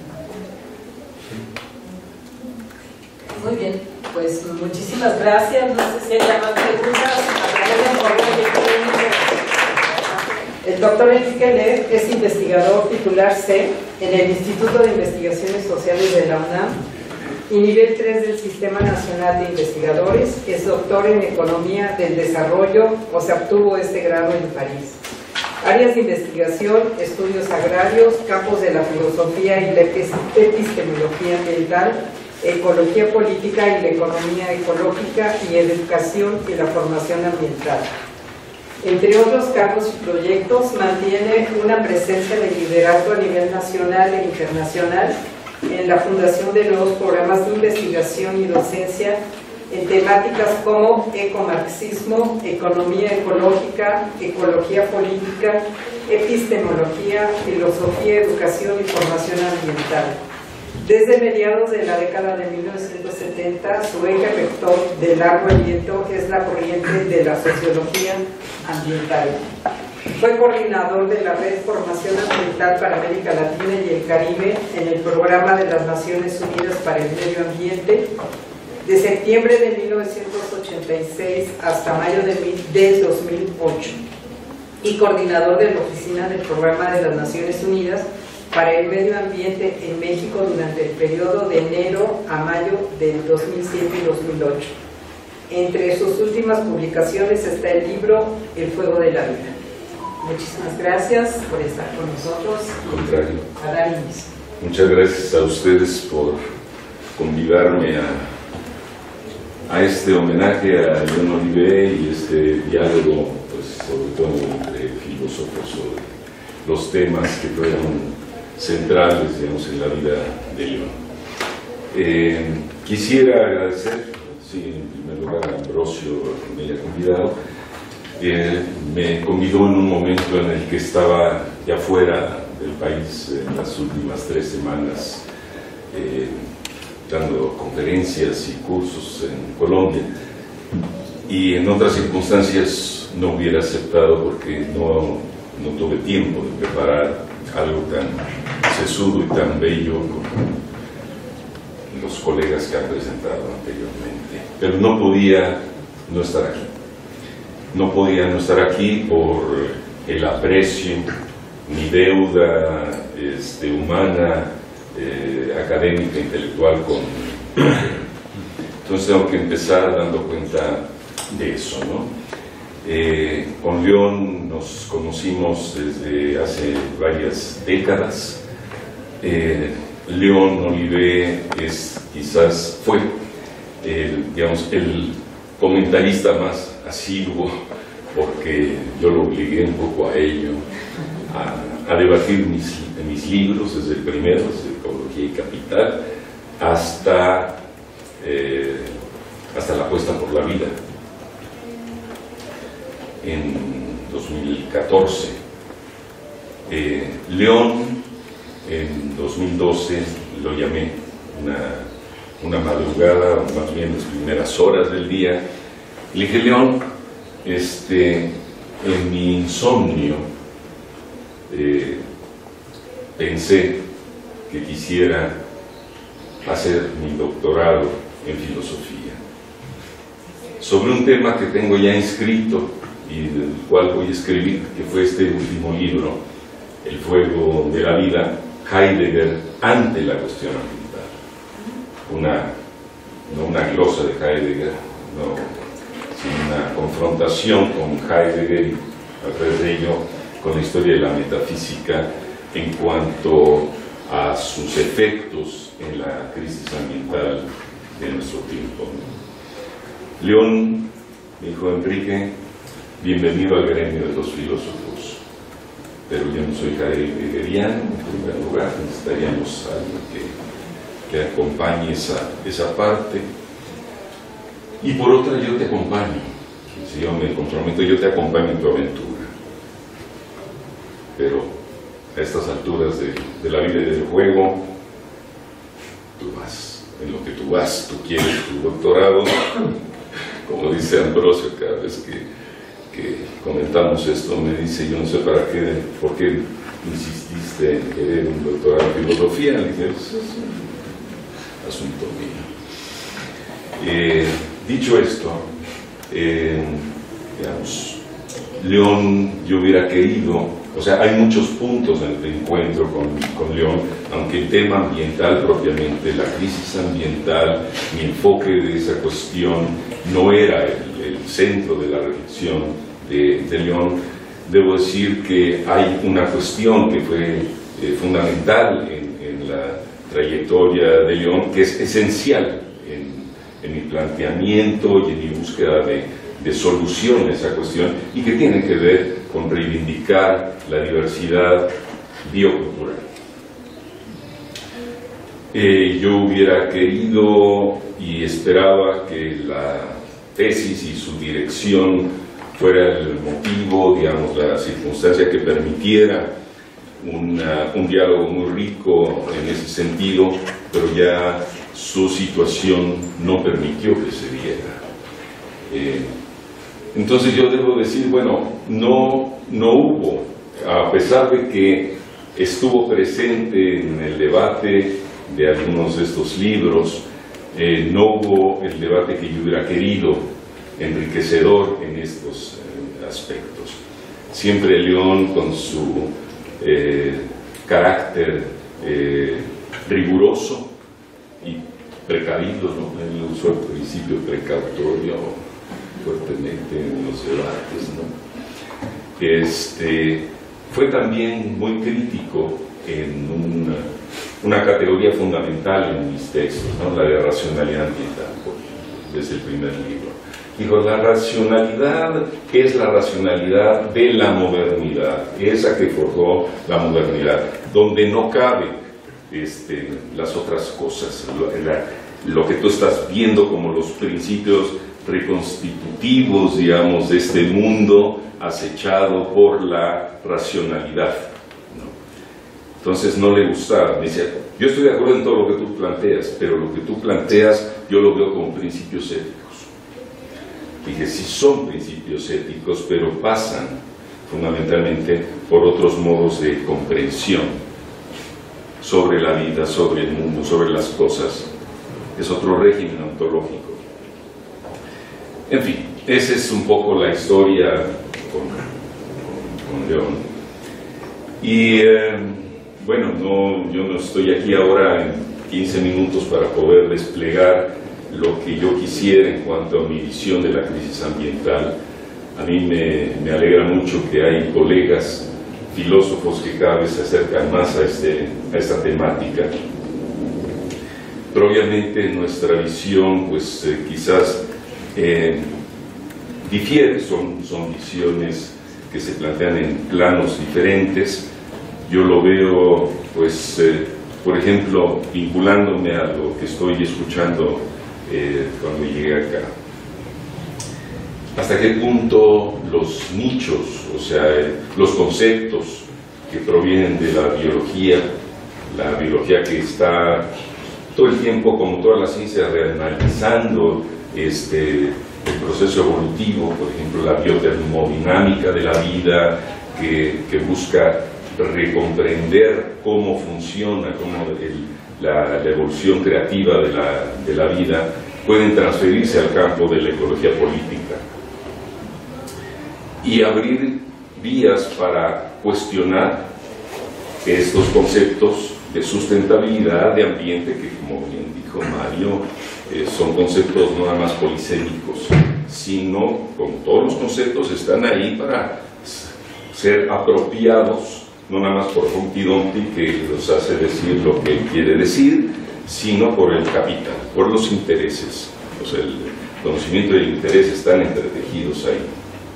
Muy bien, pues muchísimas gracias. No sé si hay más preguntas. El doctor Enrique Lev es investigador titular C en el Instituto de Investigaciones Sociales de la UNAM y nivel 3 del Sistema Nacional de Investigadores. Es doctor en Economía del Desarrollo, o sea, obtuvo este grado en París. Áreas de investigación, estudios agrarios, campos de la filosofía y la epistemología ambiental, ecología política y la economía ecológica y educación y la formación ambiental. Entre otros cargos y proyectos, mantiene una presencia de liderazgo a nivel nacional e internacional en la fundación de nuevos programas de investigación y docencia en temáticas como ecomarxismo, economía ecológica, ecología política, epistemología, filosofía, educación y formación ambiental. Desde mediados de la década de 1970, su eje rector de largo aliento es la corriente de la sociología ambiental. Fue coordinador de la Red Formación Ambiental para América Latina y el Caribe en el Programa de las Naciones Unidas para el Medio Ambiente, de septiembre de 1986 hasta mayo del 2008, y coordinador de la Oficina del Programa de las Naciones Unidas para el Medio Ambiente en México durante el periodo de enero a mayo del 2007 y 2008. Entre sus últimas publicaciones está el libro El Fuego de la Vida. Muchísimas gracias por estar con nosotros. Al contrario. A dar inicio. Muchas gracias a ustedes por convidarme a este homenaje a León Olivé y este diálogo, pues, sobre todo entre filósofos sobre los temas que fueron centrales, digamos, en la vida de León. Quisiera agradecer, sí, en primer lugar a Ambrosio que me haya convidado. Me convidó en un momento en el que estaba ya fuera del país en las últimas 3 semanas, dando conferencias y cursos en Colombia, y en otras circunstancias no hubiera aceptado porque no tuve tiempo de preparar algo tan sesudo y tan bello como los colegas que han presentado anteriormente. Pero no podía no estar aquí. No podía no estar aquí por el aprecio, mi deuda humana, académica, intelectual con... Entonces tengo que empezar dando cuenta de eso, ¿no? Con León nos conocimos desde hace varias décadas. León Olivé fue el comentarista más asiduo, porque yo lo obligué un poco a ello, a debatir mis libros, desde el primero, desde Ecología y Capital, hasta la apuesta por la vida. En 2014, León, en 2012, lo llamé una madrugada, o más bien las primeras horas del día. Le dije: León, en mi insomnio pensé que quisiera hacer mi doctorado en filosofía sobre un tema que tengo ya inscrito y del cual voy a escribir, que fue este último libro, El Fuego de la Vida, Heidegger ante la cuestión ambiental. No una glosa de Heidegger, no, sino una confrontación con Heidegger y a través de ello con la historia de la metafísica en cuanto a sus efectos en la crisis ambiental de nuestro tiempo. León me dijo: Enrique, bienvenido al gremio de los filósofos, pero yo no soy heideggeriano. En primer lugar, necesitaríamos a alguien que acompañe esa parte, y por otra, yo te acompaño. Si yo me comprometo, yo te acompaño en tu aventura, pero a estas alturas de la vida y del juego, tú vas, en lo que tú vas, tú quieres tu doctorado. Como dice Ambrosio, cada vez que comentamos esto, me dice: yo no sé por qué insististe en querer un doctorado en filosofía. Le dije: pues es un asunto mío. Dicho esto, digamos, León, yo hubiera querido, o sea, hay muchos puntos de encuentro con León, aunque el tema ambiental propiamente, la crisis ambiental, mi enfoque de esa cuestión no era el centro de la reflexión de León. Debo decir que hay una cuestión que fue fundamental en la trayectoria de León, que es esencial en mi planteamiento y en mi búsqueda de solución a esa cuestión, y que tiene que ver con reivindicar la diversidad biocultural. Yo hubiera querido y esperaba que la tesis y su dirección fuera el motivo, digamos, la circunstancia que permitiera un diálogo muy rico en ese sentido, pero ya su situación no permitió que se diera. Entonces yo debo decir, bueno, no hubo, a pesar de que estuvo presente en el debate de algunos de estos libros, no hubo el debate que yo hubiera querido, enriquecedor en estos aspectos. Siempre León, con su carácter riguroso y precavido, ¿no? Él usó el principio precautorio fuertemente en los debates, ¿no? Fue también muy crítico en una categoría fundamental en mis textos, ¿no? La de racionalidad ambiental, desde el primer libro. Dijo, la racionalidad es la racionalidad de la modernidad, esa que forjó la modernidad, donde no cabe las otras cosas, lo que tú estás viendo como los principios reconstitutivos, digamos, de este mundo acechado por la racionalidad, ¿no? Entonces no le gustaba, me decía, yo estoy de acuerdo en todo lo que tú planteas, pero lo que tú planteas yo lo veo como principios éticos. Dije, sí son principios éticos, pero pasan fundamentalmente por otros modos de comprensión sobre la vida, sobre el mundo, sobre las cosas. Es otro régimen ontológico. En fin, esa es un poco la historia con León. Y bueno, yo no estoy aquí ahora en 15 minutos para poder desplegar lo que yo quisiera en cuanto a mi visión de la crisis ambiental. A mí me alegra mucho que hay colegas filósofos que cada vez se acercan más a esta temática. Pero obviamente nuestra visión, pues quizás difiere, son visiones que se plantean en planos diferentes. Yo lo veo, pues, por ejemplo, vinculándome a lo que estoy escuchando cuando llegué acá. ¿Hasta qué punto los nichos, o sea, los conceptos que provienen de la biología que está todo el tiempo, como toda la ciencia, reanalizando el proceso evolutivo, por ejemplo, la biotermodinámica de la vida, que busca recomprender cómo funciona, cómo la evolución creativa de la vida, pueden transferirse al campo de la ecología política y abrir vías para cuestionar estos conceptos de sustentabilidad, de ambiente, que como bien dijo Mario, son conceptos no nada más polisémicos, sino, como todos los conceptos, están ahí para ser apropiados, no nada más por Humpty Dumpty, que los hace decir lo que él quiere decir, sino por el capital, por los intereses. O sea, el conocimiento y el interés están entretejidos ahí.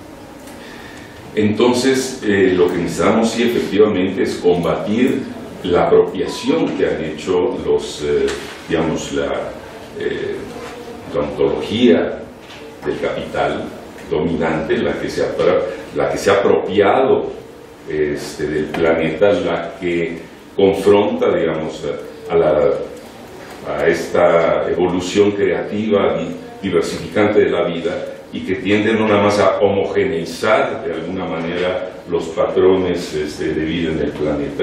Entonces, lo que necesitamos, sí, efectivamente, es combatir la apropiación que han hecho digamos, la ontología del capital dominante, la que se ha apropiado del planeta, la que confronta, digamos, a esta evolución creativa y diversificante de la vida, y que tiende no nada más a homogeneizar de alguna manera los patrones de vida en el planeta,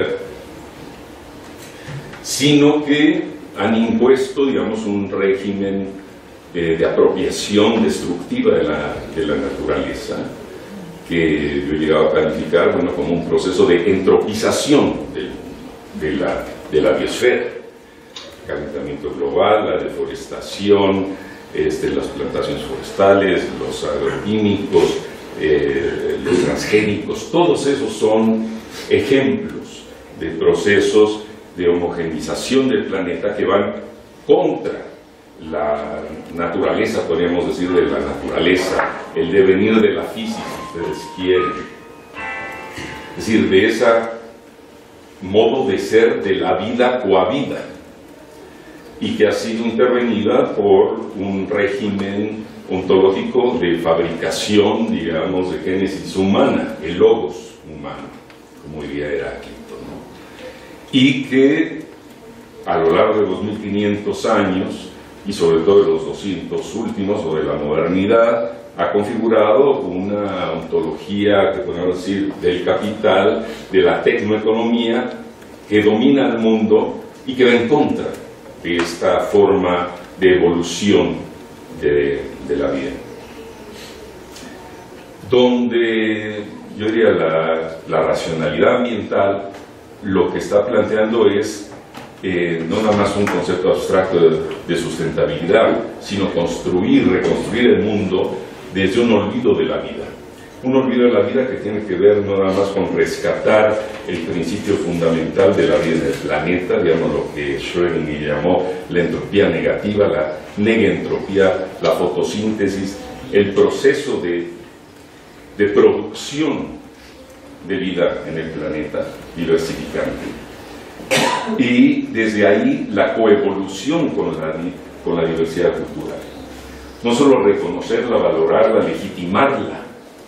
sino que han impuesto, digamos, un régimen de apropiación destructiva de la naturaleza, que yo he llegado a calificar, bueno, como un proceso de entropización de la biosfera. El calentamiento global, la deforestación, las plantaciones forestales, los agroquímicos, los transgénicos, todos esos son ejemplos de procesos de homogenización del planeta que van contra la naturaleza, podríamos decir, de la naturaleza, el devenir de la física, si ustedes quieren. Es decir, de ese modo de ser de la vida coavida. y que ha sido intervenida por un régimen ontológico de fabricación, digamos, de génesis humana, el logos humano, como diría Heráclito, ¿no? Y que a lo largo de los 1500 años, y sobre todo de los 200 últimos, o de la modernidad, ha configurado una ontología, que podemos decir, del capital, de la tecnoeconomía, que domina el mundo y que va en contra de esta forma de evolución de la vida. Donde yo diría la racionalidad ambiental lo que está planteando es no nada más un concepto abstracto de sustentabilidad, sino construir, reconstruir el mundo desde un olvido de la vida. Un olvido de la vida que tiene que ver no nada más con rescatar el principio fundamental de la vida en el planeta, digamos lo que Schrödinger llamó la entropía negativa, la negentropía, la fotosíntesis, el proceso de producción de vida en el planeta diversificante. Y desde ahí la coevolución con la diversidad cultural. No solo reconocerla, valorarla, legitimarla,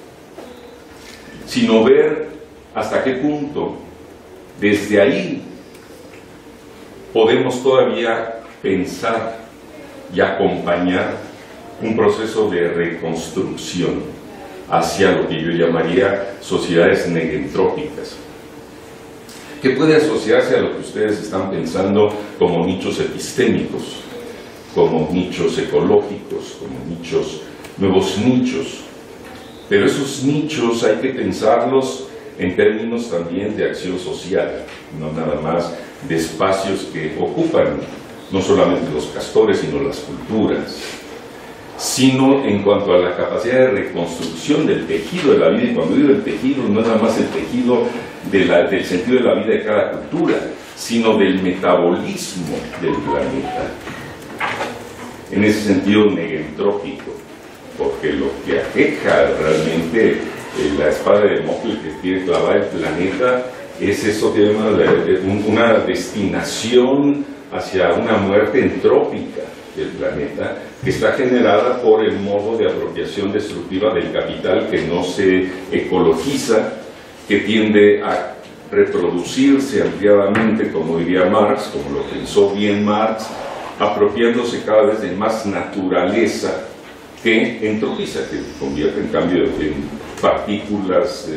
sino ver hasta qué punto desde ahí podemos todavía pensar y acompañar un proceso de reconstrucción hacia lo que yo llamaría sociedades negentrópicas, que puede asociarse a lo que ustedes están pensando como nichos epistémicos, como nichos ecológicos, como nuevos nichos. Pero esos nichos hay que pensarlos en términos también de acción social, no nada más de espacios que ocupan no solamente los castores, sino las culturas, sino en cuanto a la capacidad de reconstrucción del tejido de la vida. Y cuando digo el tejido, no es nada más el tejido del sentido de la vida de cada cultura, sino del metabolismo del planeta, en ese sentido negentrópico, porque lo que aqueja realmente la espada de Damocles que quiere clavar el planeta es eso que llama una destinación hacia una muerte entrópica del planeta, que está generada por el modo de apropiación destructiva del capital que no se ecologiza, que tiende a reproducirse ampliadamente, como diría Marx, como lo pensó bien Marx, apropiándose cada vez de más naturaleza que entropiza, que convierte en cambio en partículas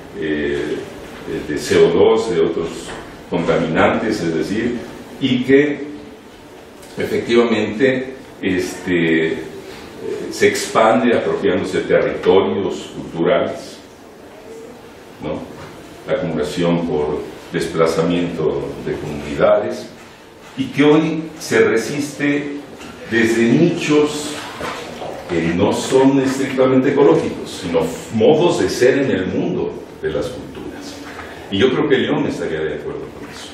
de CO2, de otros contaminantes, es decir, y que efectivamente se expande apropiándose de territorios culturales, ¿no? La acumulación por desplazamiento de comunidades, y que hoy se resiste desde nichos que no son estrictamente ecológicos, sino modos de ser en el mundo de las culturas. Y yo creo que León estaría de acuerdo con eso.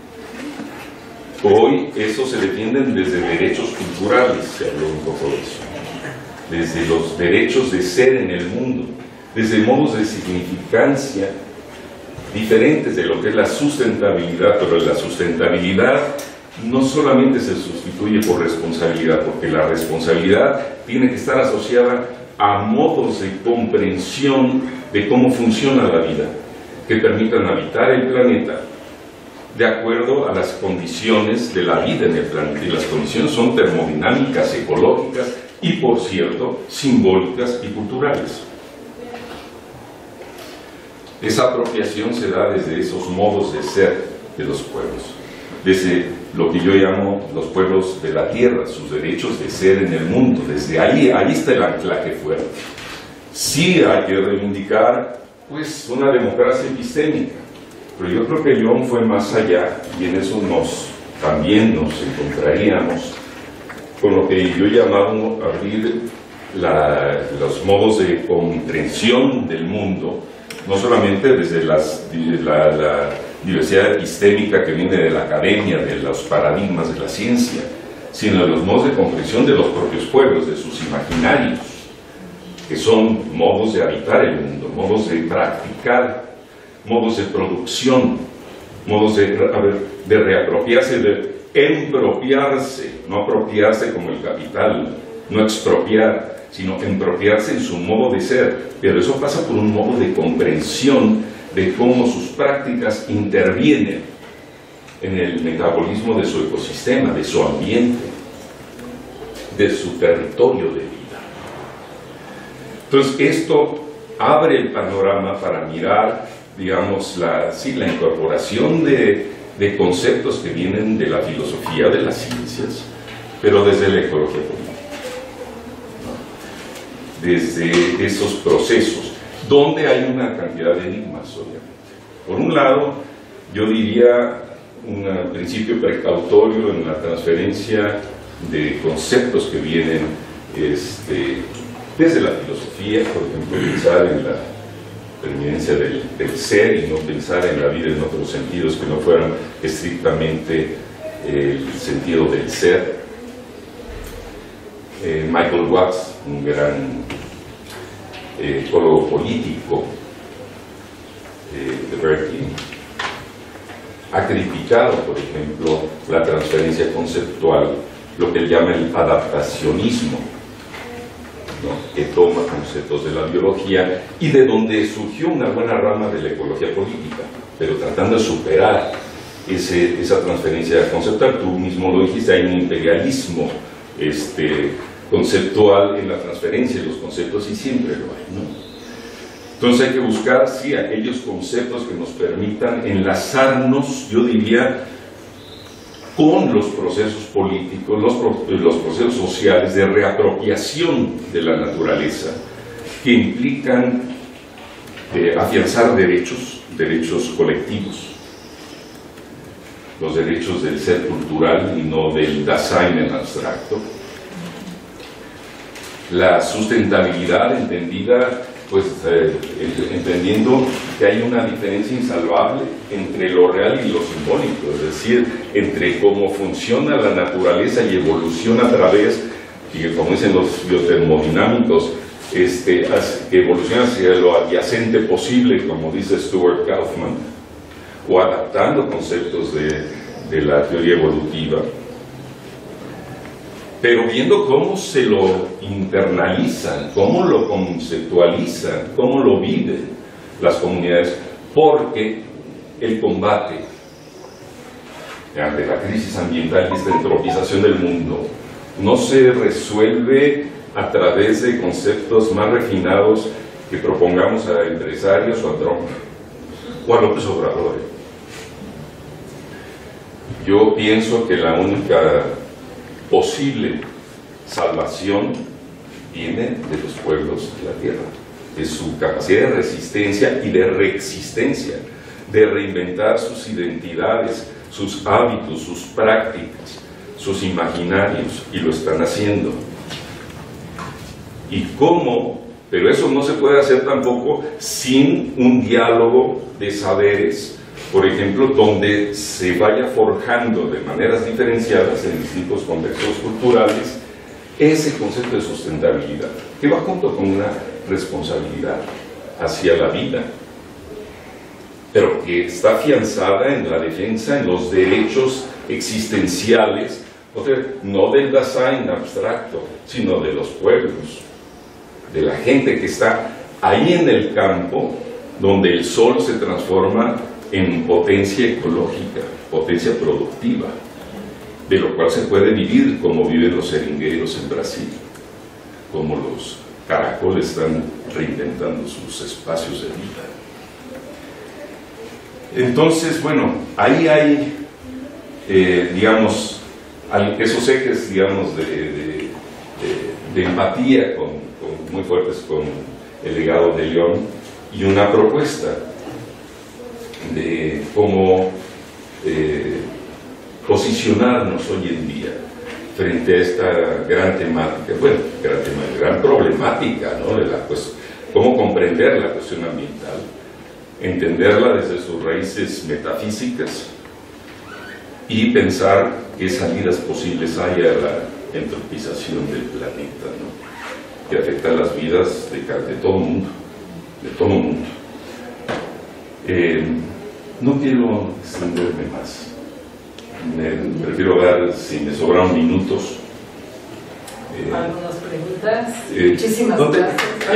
Hoy eso se defienden desde derechos culturales, se habló un poco de eso, desde los derechos de ser en el mundo, desde modos de significancia diferentes de lo que es la sustentabilidad, pero la sustentabilidad no solamente se sustituye por responsabilidad, porque la responsabilidad tiene que estar asociada a modos de comprensión de cómo funciona la vida, que permitan habitar el planeta de acuerdo a las condiciones de la vida en el planeta. Y las condiciones son termodinámicas, ecológicas y, por cierto, simbólicas y culturales. Esa apropiación se da desde esos modos de ser de los pueblos, desde lo que yo llamo los pueblos de la tierra, sus derechos de ser en el mundo. Desde ahí está el anclaje fuerte. Sí hay que reivindicar pues una democracia epistémica, pero yo creo que León fue más allá, y en eso también nos encontraríamos con lo que yo llamaba abrir los modos de comprensión del mundo, no solamente desde la diversidad epistémica que viene de la academia, de los paradigmas de la ciencia, sino de los modos de comprensión de los propios pueblos, de sus imaginarios, que son modos de habitar el mundo, modos de practicar, modos de producción, modos de reapropiarse, de empropiarse, no apropiarse como el capital, no expropiar, sino empropiarse en su modo de ser. Pero eso pasa por un modo de comprensión de cómo sus prácticas intervienen en el metabolismo de su ecosistema, de su ambiente, de su territorio de vida. Entonces esto abre el panorama para mirar, digamos, la incorporación de conceptos que vienen de la filosofía, de las ciencias, pero desde la ecología política, ¿no? Desde esos procesos, donde hay una cantidad de enigmas, obviamente. Por un lado, yo diría un principio precautorio en la transferencia de conceptos que vienen desde la filosofía, por ejemplo, pensar en la permanencia del ser y no pensar en la vida en otros sentidos que no fueran estrictamente el sentido del ser. Michael Watts, un gran ecólogo político de Berkeley, ha criticado, por ejemplo, la transferencia conceptual, lo que él llama el adaptacionismo, ¿no? Que toma conceptos de la biología y de donde surgió una buena rama de la ecología política, pero tratando de superar esa transferencia conceptual. Tú mismo lo dijiste, hay un imperialismo conceptual en la transferencia de los conceptos y siempre lo hay, ¿no? Entonces hay que buscar, sí, aquellos conceptos que nos permitan enlazarnos, yo diría, con los procesos políticos, los procesos sociales de reapropiación de la naturaleza, que implican afianzar derechos colectivos, los derechos del ser cultural y no del Dasein en abstracto. La sustentabilidad entendida, pues entendiendo que hay una diferencia insalvable entre lo real y lo simbólico, es decir, entre cómo funciona la naturaleza y evoluciona a través, y como dicen los biotermodinámicos, que evoluciona hacia lo adyacente posible, como dice Stuart Kauffman, o adaptando conceptos de la teoría evolutiva, pero viendo cómo se lo internalizan, cómo lo conceptualizan, cómo lo viven las comunidades, porque el combate ante la crisis ambiental y esta entropización del mundo no se resuelve a través de conceptos más refinados que propongamos a empresarios o a Trump o a López Obrador. Yo pienso que la única posible salvación viene de los pueblos de la tierra, de su capacidad de resistencia y de reexistencia, de reinventar sus identidades, sus hábitos, sus prácticas, sus imaginarios, y lo están haciendo. ¿Y cómo? Pero eso no se puede hacer tampoco sin un diálogo de saberes, por ejemplo, donde se vaya forjando de maneras diferenciadas en distintos contextos culturales ese concepto de sustentabilidad, que va junto con una responsabilidad hacia la vida, pero que está afianzada en la defensa, en los derechos existenciales, o sea, no del Dasein abstracto, sino de los pueblos, de la gente que está ahí en el campo, donde el sol se transforma en potencia ecológica, potencia productiva, de lo cual se puede vivir como viven los seringueiros en Brasil, como los caracoles están reinventando sus espacios de vida. Entonces, bueno, ahí hay, digamos, esos ejes, digamos, de empatía muy fuertes con el legado de León, y una propuesta de cómo posicionarnos hoy en día frente a esta gran temática, gran problemática, ¿no? Cómo comprender la cuestión ambiental, entenderla desde sus raíces metafísicas y pensar qué salidas posibles hay a la entropización del planeta, ¿no? Que afecta las vidas de todo el mundo, de todo el mundo. No quiero extenderme más. Prefiero dar, si me sobraron minutos. Algunas preguntas. Muchísimas gracias.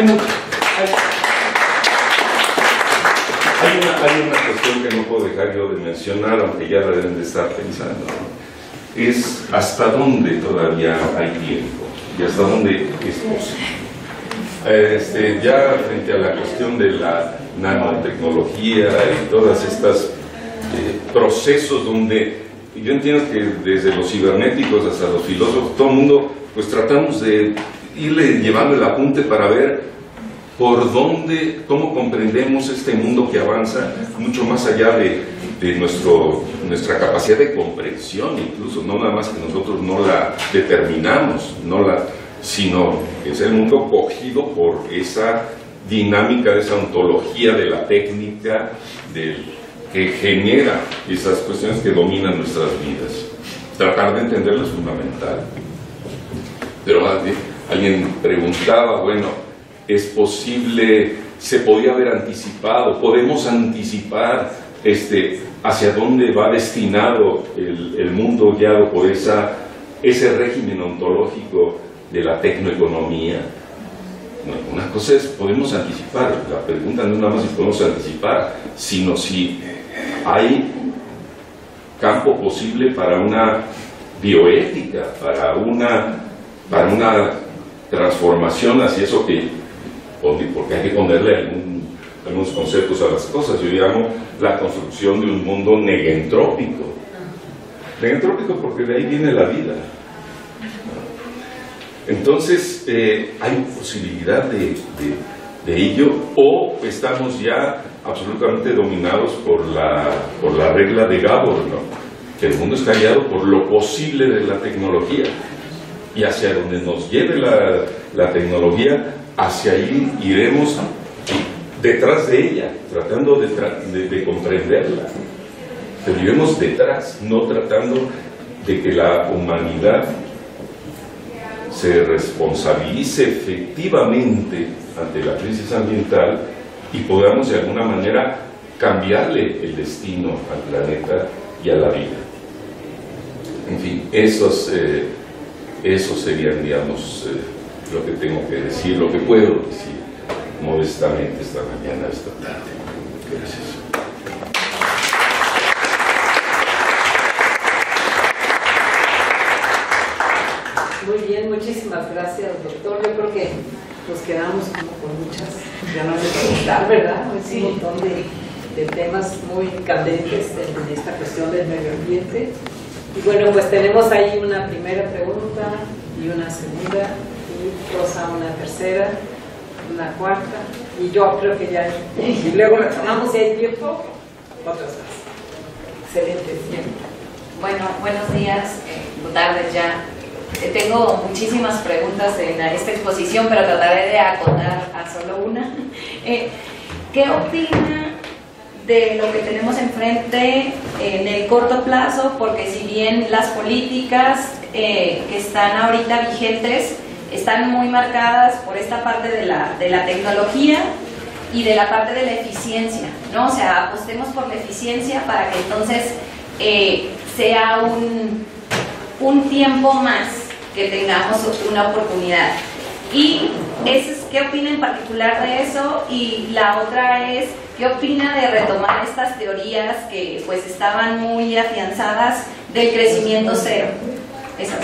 Hay una cuestión que no puedo dejar yo de mencionar, aunque ya la deben de estar pensando, ¿no? Es hasta dónde todavía hay tiempo y hasta dónde es posible. Ya frente a la cuestión de la nanotecnología y todas estas procesos donde yo entiendo que desde los cibernéticos hasta los filósofos, todo el mundo, pues tratamos de irle llevando el apunte para ver por dónde, cómo comprendemos este mundo que avanza mucho más allá de nuestra capacidad de comprensión, incluso, no nada más que nosotros no la determinamos, sino que es el mundo cogido por esa dinámica, de esa ontología de la técnica, que genera esas cuestiones que dominan nuestras vidas. Tratar de entenderlo es fundamental. Pero alguien preguntaba, bueno, ¿es posible, se podía haber anticipado, podemos anticipar hacia dónde va destinado el mundo guiado por ese régimen ontológico de la tecnoeconomía? No, una cosa es, podemos anticipar, la pregunta no es nada más si podemos anticipar, sino si hay campo posible para una bioética, para una transformación hacia eso porque hay que ponerle algunos conceptos a las cosas. Yo llamo la construcción de un mundo negentrópico. Negentrópico porque de ahí viene la vida. Entonces, hay posibilidad de ello, o estamos ya absolutamente dominados por la regla de Gabor, ¿no? Que el mundo está guiado por lo posible de la tecnología, y hacia donde nos lleve la tecnología, hacia ahí iremos detrás de ella, tratando de comprenderla. Pero iremos detrás, no tratando de que la humanidad se responsabilice efectivamente ante la crisis ambiental y podamos de alguna manera cambiarle el destino al planeta y a la vida. En fin, eso serían, digamos, lo que tengo que decir, lo que puedo decir modestamente esta mañana, esta tarde. Gracias. Muy bien, muchísimas gracias, doctor. Yo creo que nos quedamos como con muchas ganas de preguntar, ¿verdad? Sí. Un montón de temas muy candentes en esta cuestión del medio ambiente. Y bueno, pues tenemos ahí una primera pregunta y una segunda, y Rosa una tercera, una cuarta, y yo creo que ya, y luego retomamos si hay tiempo, otras más. Excelente, siempre. Bueno, buenos días, tardes ya. Tengo muchísimas preguntas en esta exposición, pero trataré de acotar a solo una. ¿Qué opina de lo que tenemos enfrente en el corto plazo? Porque si bien las políticas que están ahorita vigentes están muy marcadas por esta parte de la tecnología y de la parte de la eficiencia, ¿no? O sea, apostemos por la eficiencia para que entonces sea un tiempo más que tengamos una oportunidad. Y ¿qué opina en particular de eso? Y la otra es, ¿qué opina de retomar estas teorías que pues estaban muy afianzadas del crecimiento cero? Esas.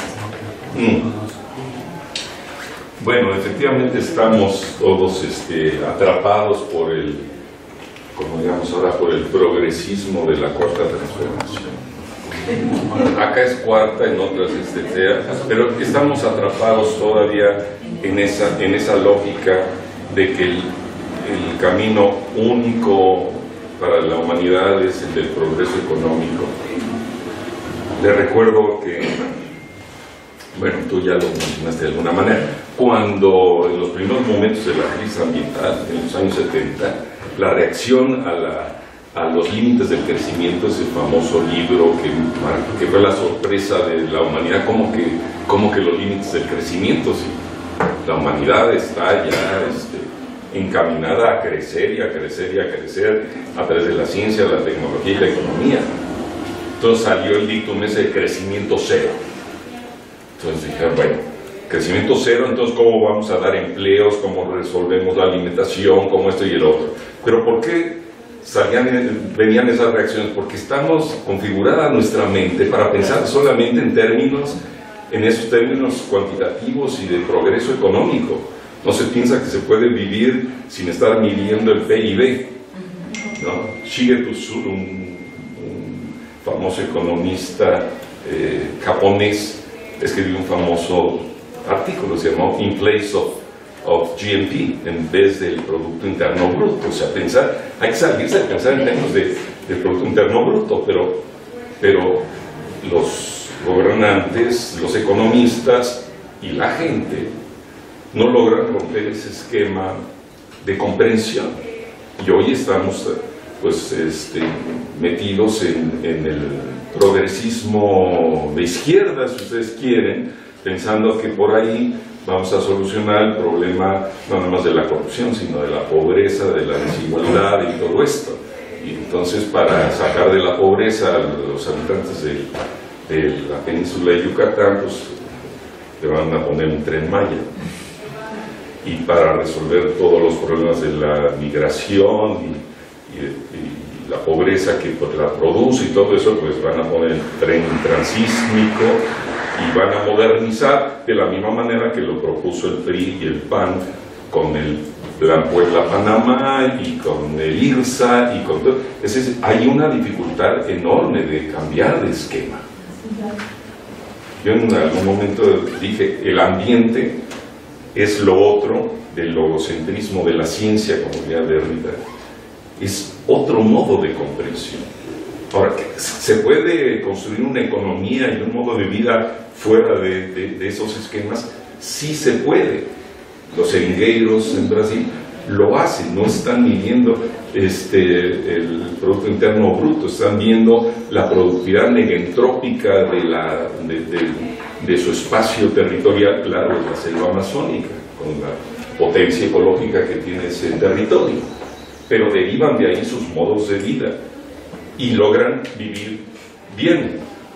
Bueno, efectivamente estamos todos atrapados por como digamos ahora, por el progresismo de la cuarta transformación. Acá es cuarta, en otras es tercera, pero estamos atrapados todavía en esa lógica de que el camino único para la humanidad es el del progreso económico. Le recuerdo que, bueno, tú ya lo mencionaste de alguna manera, cuando en los primeros momentos de la crisis ambiental, en los años 70, la reacción a los límites del crecimiento, ese famoso libro que fue la sorpresa de la humanidad, como que los límites del crecimiento, si la humanidad está ya encaminada a crecer y a crecer y a crecer a través de la ciencia, la tecnología y la economía. Entonces salió el dictum ese de crecimiento cero. Entonces dijeron, bueno, crecimiento cero, entonces ¿cómo vamos a dar empleos? ¿Cómo resolvemos la alimentación? ¿Cómo esto y el otro? Pero ¿por qué venían esas reacciones? Porque estamos configurada nuestra mente para pensar solamente en esos términos cuantitativos y de progreso económico. No se piensa que se puede vivir sin estar midiendo el PIB, ¿no? Shigeru Tsuruo, un famoso economista japonés, escribió un famoso artículo, se llamó In Place of GNP, en vez del Producto Interno Bruto. O sea, hay que salirse a pensar en términos del Producto Interno Bruto, pero los gobernantes, los economistas y la gente no logran romper ese esquema de comprensión. Y hoy estamos pues, metidos en el progresismo de izquierda, si ustedes quieren, pensando que por ahí vamos a solucionar el problema no nada más de la corrupción, sino de la pobreza, de la desigualdad y todo esto. Y entonces, para sacar de la pobreza a los habitantes de la península de Yucatán, pues le van a poner un Tren Maya. Y para resolver todos los problemas de la migración y la pobreza que pues, la produce y todo eso, pues van a poner el tren transísmico y van a modernizar de la misma manera que lo propuso el PRI y el PAN con el Plan Puebla-Panamá y con el IRSA y con todo. Hay una dificultad enorme de cambiar de esquema. Yo en algún momento dije, el ambiente es lo otro del logocentrismo de la ciencia, como ya Derrida. Es otro modo de comprensión. Ahora, ¿se puede construir una economía y un modo de vida fuera de esos esquemas? Sí se puede. Los seringueiros en Brasil lo hacen, no están midiendo el Producto Interno Bruto, están viendo la productividad negentrópica de su espacio territorial, claro, es la selva amazónica, con la potencia ecológica que tiene ese territorio, pero derivan de ahí sus modos de vida y logran vivir bien,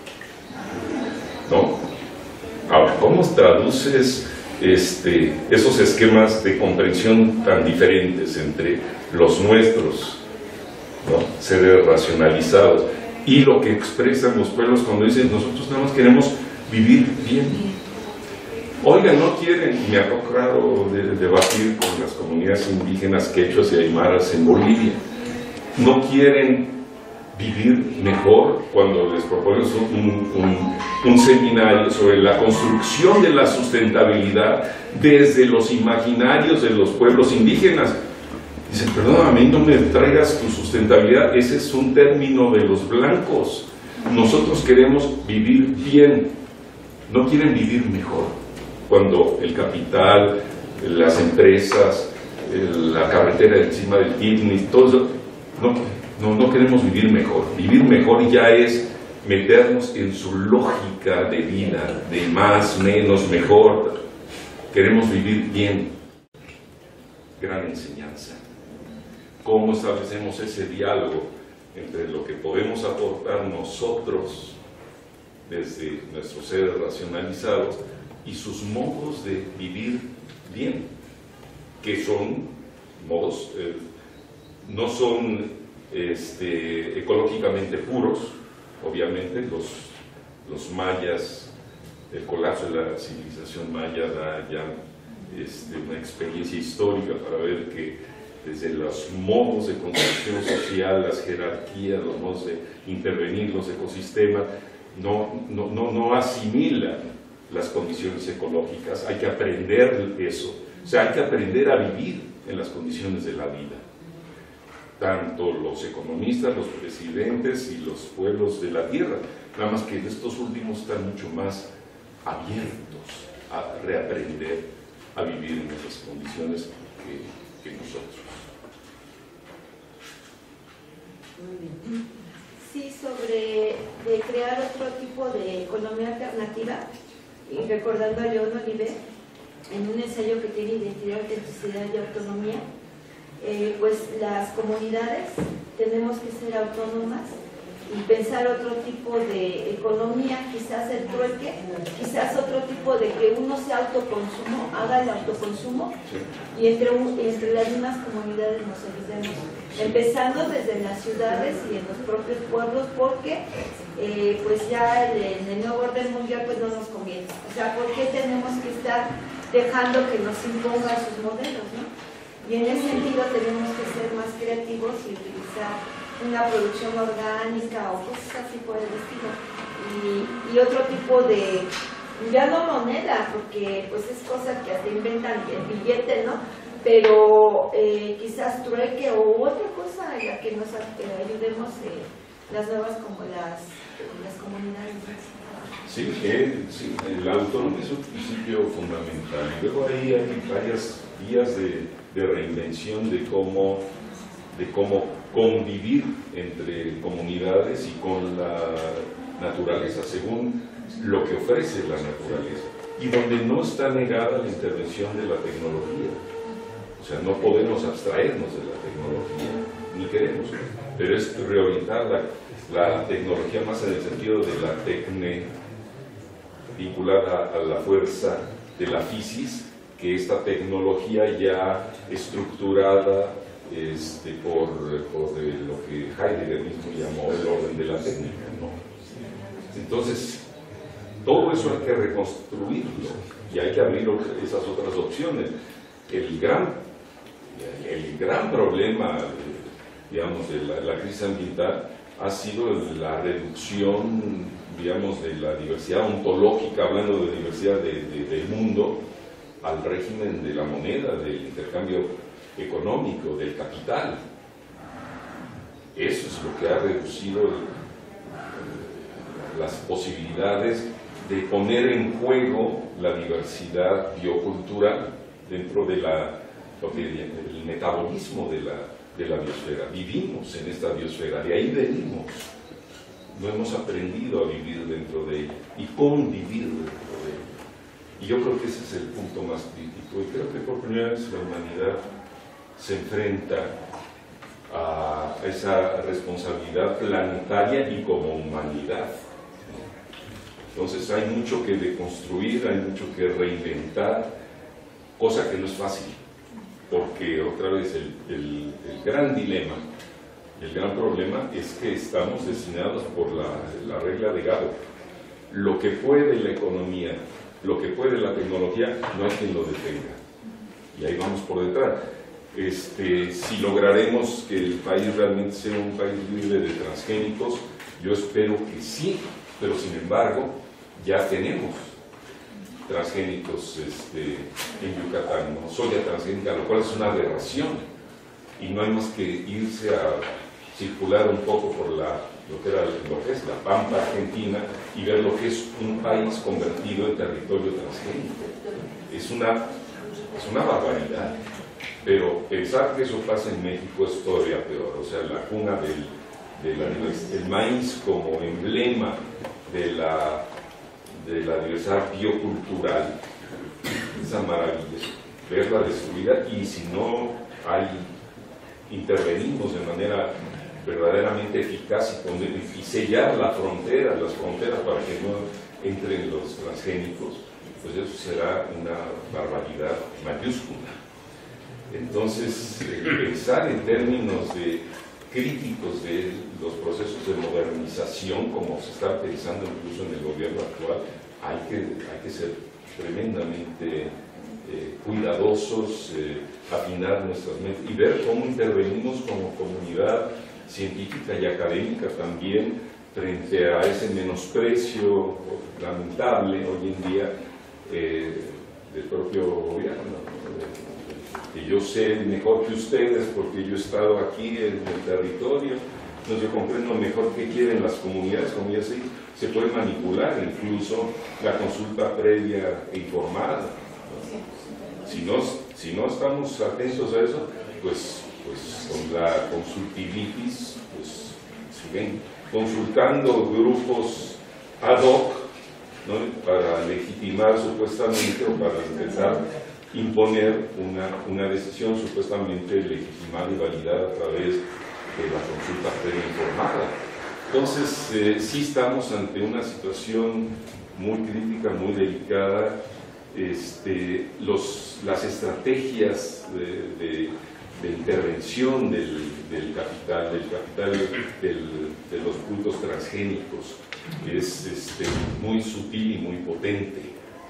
¿no? Ahora, ¿cómo traduces esos esquemas de comprensión tan diferentes entre los nuestros, ¿no? Seres racionalizados, y lo que expresan los pueblos cuando dicen nosotros nada más queremos vivir bien? Oigan, no quieren, me ha tocado debatir con las comunidades indígenas quechuas y aymaras en Bolivia, no quieren vivir mejor cuando les propones un seminario sobre la construcción de la sustentabilidad desde los imaginarios de los pueblos indígenas. Dicen, perdón, a mí no me traigas tu sustentabilidad, ese es un término de los blancos. Nosotros queremos vivir bien, no quieren vivir mejor. Cuando el capital, las empresas, la carretera encima del Kidney, todo eso, no queremos vivir mejor. Vivir mejor ya es meternos en su lógica de vida, de más, menos, mejor. Queremos vivir bien. Gran enseñanza. ¿Cómo establecemos ese diálogo entre lo que podemos aportar nosotros desde nuestros seres racionalizados y sus modos de vivir bien? Que son modos, no son ecológicamente puros, obviamente. Los mayas, el colapso de la civilización maya da ya una experiencia histórica para ver que desde los modos de construcción social, las jerarquías, los modos de intervenir los ecosistemas, no asimilan las condiciones ecológicas. Hay que aprender eso, o sea, hay que aprender a vivir en las condiciones de la vida. Tanto los economistas, los presidentes y los pueblos de la tierra, nada más que estos últimos están mucho más abiertos a reaprender a vivir en esas condiciones que nosotros. Sí, sobre de crear otro tipo de economía alternativa, y recordando a León Olivet, en un ensayo que tiene Identidad, Autenticidad y Autonomía, pues las comunidades tenemos que ser autónomas y pensar otro tipo de economía, quizás el trueque, quizás otro tipo de que uno se autoconsumo, haga el autoconsumo y entre las mismas comunidades nos ayudemos, empezando desde las ciudades y en los propios pueblos, porque pues ya en el nuevo orden mundial pues no nos conviene. O sea, ¿por qué tenemos que estar dejando que nos impongan sus modelos, ¿no? Y en ese sentido tenemos que ser más creativos y utilizar una producción orgánica o cosas así por el estilo. Y otro tipo de, ya no moneda, porque pues es cosa que hasta inventan el billete, ¿no? Pero quizás trueque o otra cosa en la que nos ayudemos las nuevas como las comunidades. Sí, la autonomía es un principio fundamental. Y luego ahí hay varias vías de reinvención de cómo convivir entre comunidades y con la naturaleza, según lo que ofrece la naturaleza. Y donde no está negada la intervención de la tecnología. O sea, no podemos abstraernos de la tecnología, ni queremos, pero es reorientar la tecnología más en el sentido de la tecne vinculada a la fuerza de la fisis, que esta tecnología ya estructurada por lo que Heidegger mismo llamó el orden de la técnica, ¿no? Entonces, todo eso hay que reconstruirlo y hay que abrir esas otras opciones. El gran problema, digamos, de la crisis ambiental ha sido la reducción, digamos, de la diversidad ontológica, hablando de diversidad del mundo, al régimen de la moneda, del intercambio económico, del capital. Eso es lo que ha reducido las posibilidades de poner en juego la diversidad biocultural dentro de del metabolismo de la biosfera. Vivimos en esta biosfera, de ahí venimos. No hemos aprendido a vivir dentro de ella y convivir dentro de ella. Y yo creo que ese es el punto más crítico, y creo que por primera vez la humanidad se enfrenta a esa responsabilidad planetaria y como humanidad. Entonces hay mucho que deconstruir, hay mucho que reinventar, cosa que no es fácil, porque otra vez el gran dilema, el gran problema es que estamos destinados por la regla de Gado. Lo que puede la economía, lo que puede la tecnología, no hay quien lo detenga. Y ahí vamos por detrás. Si lograremos que el país realmente sea un país libre de transgénicos, yo espero que sí, pero sin embargo ya tenemos transgénicos en Yucatán, ¿no? Soya transgénica, lo cual es una aberración, y no hay más que irse a circular un poco por lo que es la Pampa Argentina y ver lo que es un país convertido en territorio transgénico. Es una barbaridad, pero pensar que eso pasa en México es todavía peor. O sea, la cuna del maíz como emblema de la diversidad biocultural, esa maravilla, verla destruida, y si no intervenimos de manera verdaderamente eficaz y sellar las fronteras para que no entren los transgénicos, pues eso será una barbaridad mayúscula. Entonces, pensar en términos críticos de los procesos de modernización, como se está pensando incluso en el gobierno actual, hay que ser tremendamente cuidadosos, afinar nuestras mentes y ver cómo intervenimos como comunidad científica y académica también frente a ese menosprecio lamentable hoy en día del propio gobierno. Que yo sé mejor que ustedes porque yo he estado aquí en el territorio, no, yo comprendo mejor qué quieren las comunidades, como ya sé, se puede manipular incluso la consulta previa e informada, ¿no? Si no estamos atentos a eso, pues con la consultivitis, pues siguen consultando grupos ad hoc, ¿no? Para legitimar supuestamente o para intentar imponer una decisión supuestamente legitimada y validada a través de la consulta previa informada. Entonces, sí estamos ante una situación muy crítica, muy delicada. Las estrategias de intervención del capital de los cultos transgénicos es muy sutil y muy potente.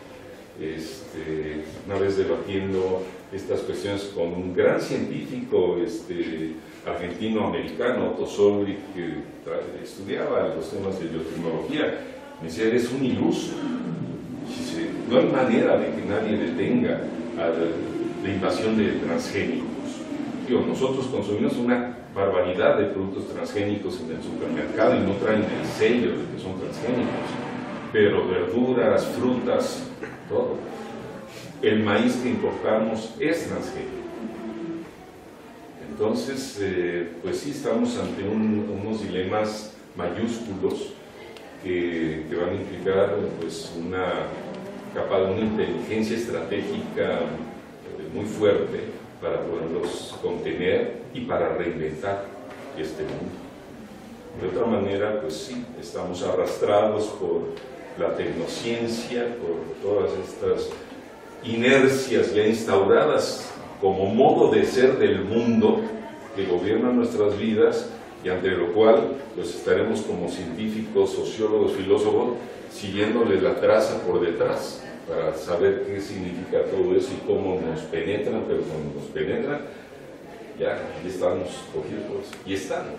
Una vez debatiendo estas cuestiones con un gran científico argentino-americano, Otto Solvik, que estudiaba los temas de biotecnología, me decía: eres un iluso. Dice, no hay manera de que nadie detenga la invasión de transgénicos. Nosotros consumimos una barbaridad de productos transgénicos en el supermercado y no traen el sello de que son transgénicos, pero verduras, frutas, todo. El maíz que importamos es transgénico. Entonces, pues sí estamos ante unos dilemas mayúsculos que van a implicar pues una inteligencia estratégica muy fuerte para poderlos contener y para reinventar este mundo. De otra manera, pues sí, estamos arrastrados por la tecnociencia, por todas estas inercias ya instauradas como modo de ser del mundo que gobiernan nuestras vidas, y ante lo cual pues estaremos como científicos, sociólogos, filósofos siguiéndole la traza por detrás para saber qué significa todo eso y cómo nos penetran, pero cuando nos penetran ya estamos cogidos y estamos.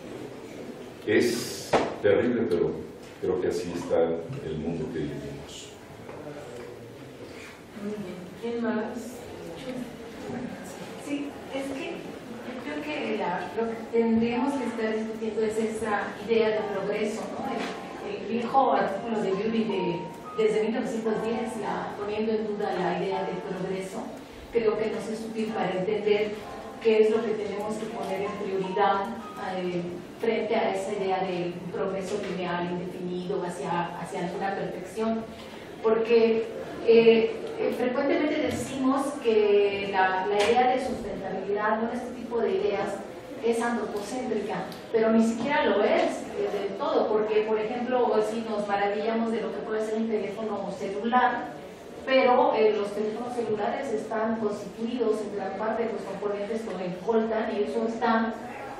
Es terrible, pero creo que así está el mundo que vivimos. Muy bien. ¿Quién más? Sí, es que yo creo que lo que tendríamos que estar discutiendo es esa idea de progreso, ¿no? El viejo artículo de Yuri desde 1910, poniendo en duda la idea de progreso, creo que nos es útil para entender qué es lo que tenemos que poner en prioridad frente a esa idea de un progreso lineal, indefinido, hacia alguna perfección. Porque frecuentemente decimos que la idea de sustentabilidad, ¿no? Este tipo de ideas es antropocéntrica, pero ni siquiera lo es del todo, porque por ejemplo, si nos maravillamos de lo que puede ser un teléfono celular, pero los teléfonos celulares están constituidos en gran parte de los componentes con el coltan, y eso está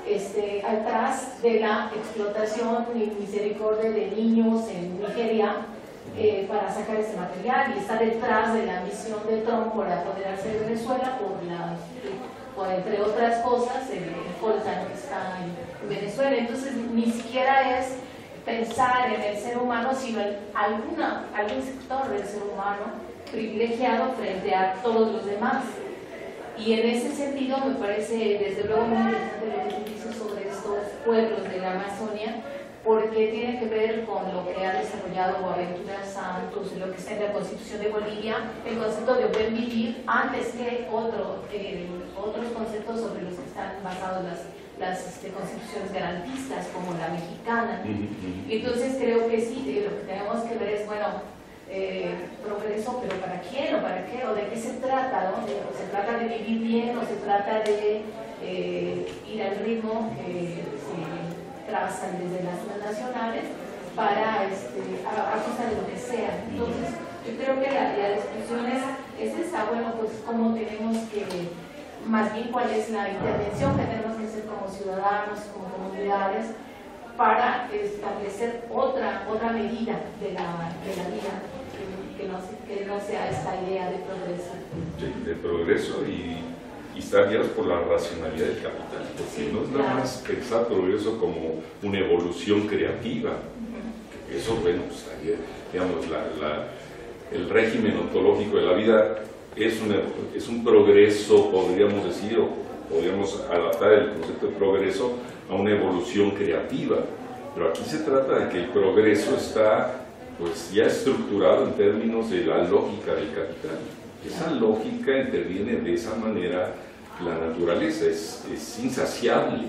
atrás de la explotación y misericordia de niños en Nigeria para sacar ese material, y está detrás de la misión de Trump por apoderarse de Venezuela por entre otras cosas el coltan que está en Venezuela. Entonces ni siquiera es pensar en el ser humano, sino en algún sector del ser humano privilegiado frente a todos los demás. Y en ese sentido me parece desde luego muy interesante lo que tú dices sobre estos pueblos de la Amazonia, porque tiene que ver con lo que ha desarrollado Boaventura Santos, lo que está en la Constitución de Bolivia, el concepto de buen vivir, antes que otros conceptos sobre los que están basados las constituciones garantistas, como la mexicana. Entonces creo que sí, lo que tenemos que ver es, bueno, progreso, pero ¿para quién o para qué? ¿O de qué se trata? ¿No? ¿Se trata de vivir bien o se trata de ir al ritmo que se trazan desde las nacionales para a costa de lo que sea? Entonces yo creo que la discusión es esa, bueno, pues cómo tenemos que, más bien cuál es la intervención que tenemos que hacer como ciudadanos, como comunidades, para establecer otra medida de la vida, que no sea esta idea de progreso. Sí, de progreso y estar guiados por la racionalidad del capital, porque sí, no es nada más pensar progreso como una evolución creativa. Eso, bueno, pues, digamos, el régimen ontológico de la vida es un progreso, podríamos decir, o podríamos adaptar el concepto de progreso a una evolución creativa, pero aquí se trata de que el progreso está pues ya estructurado en términos de la lógica del capital. Esa lógica interviene de esa manera la naturaleza, es insaciable.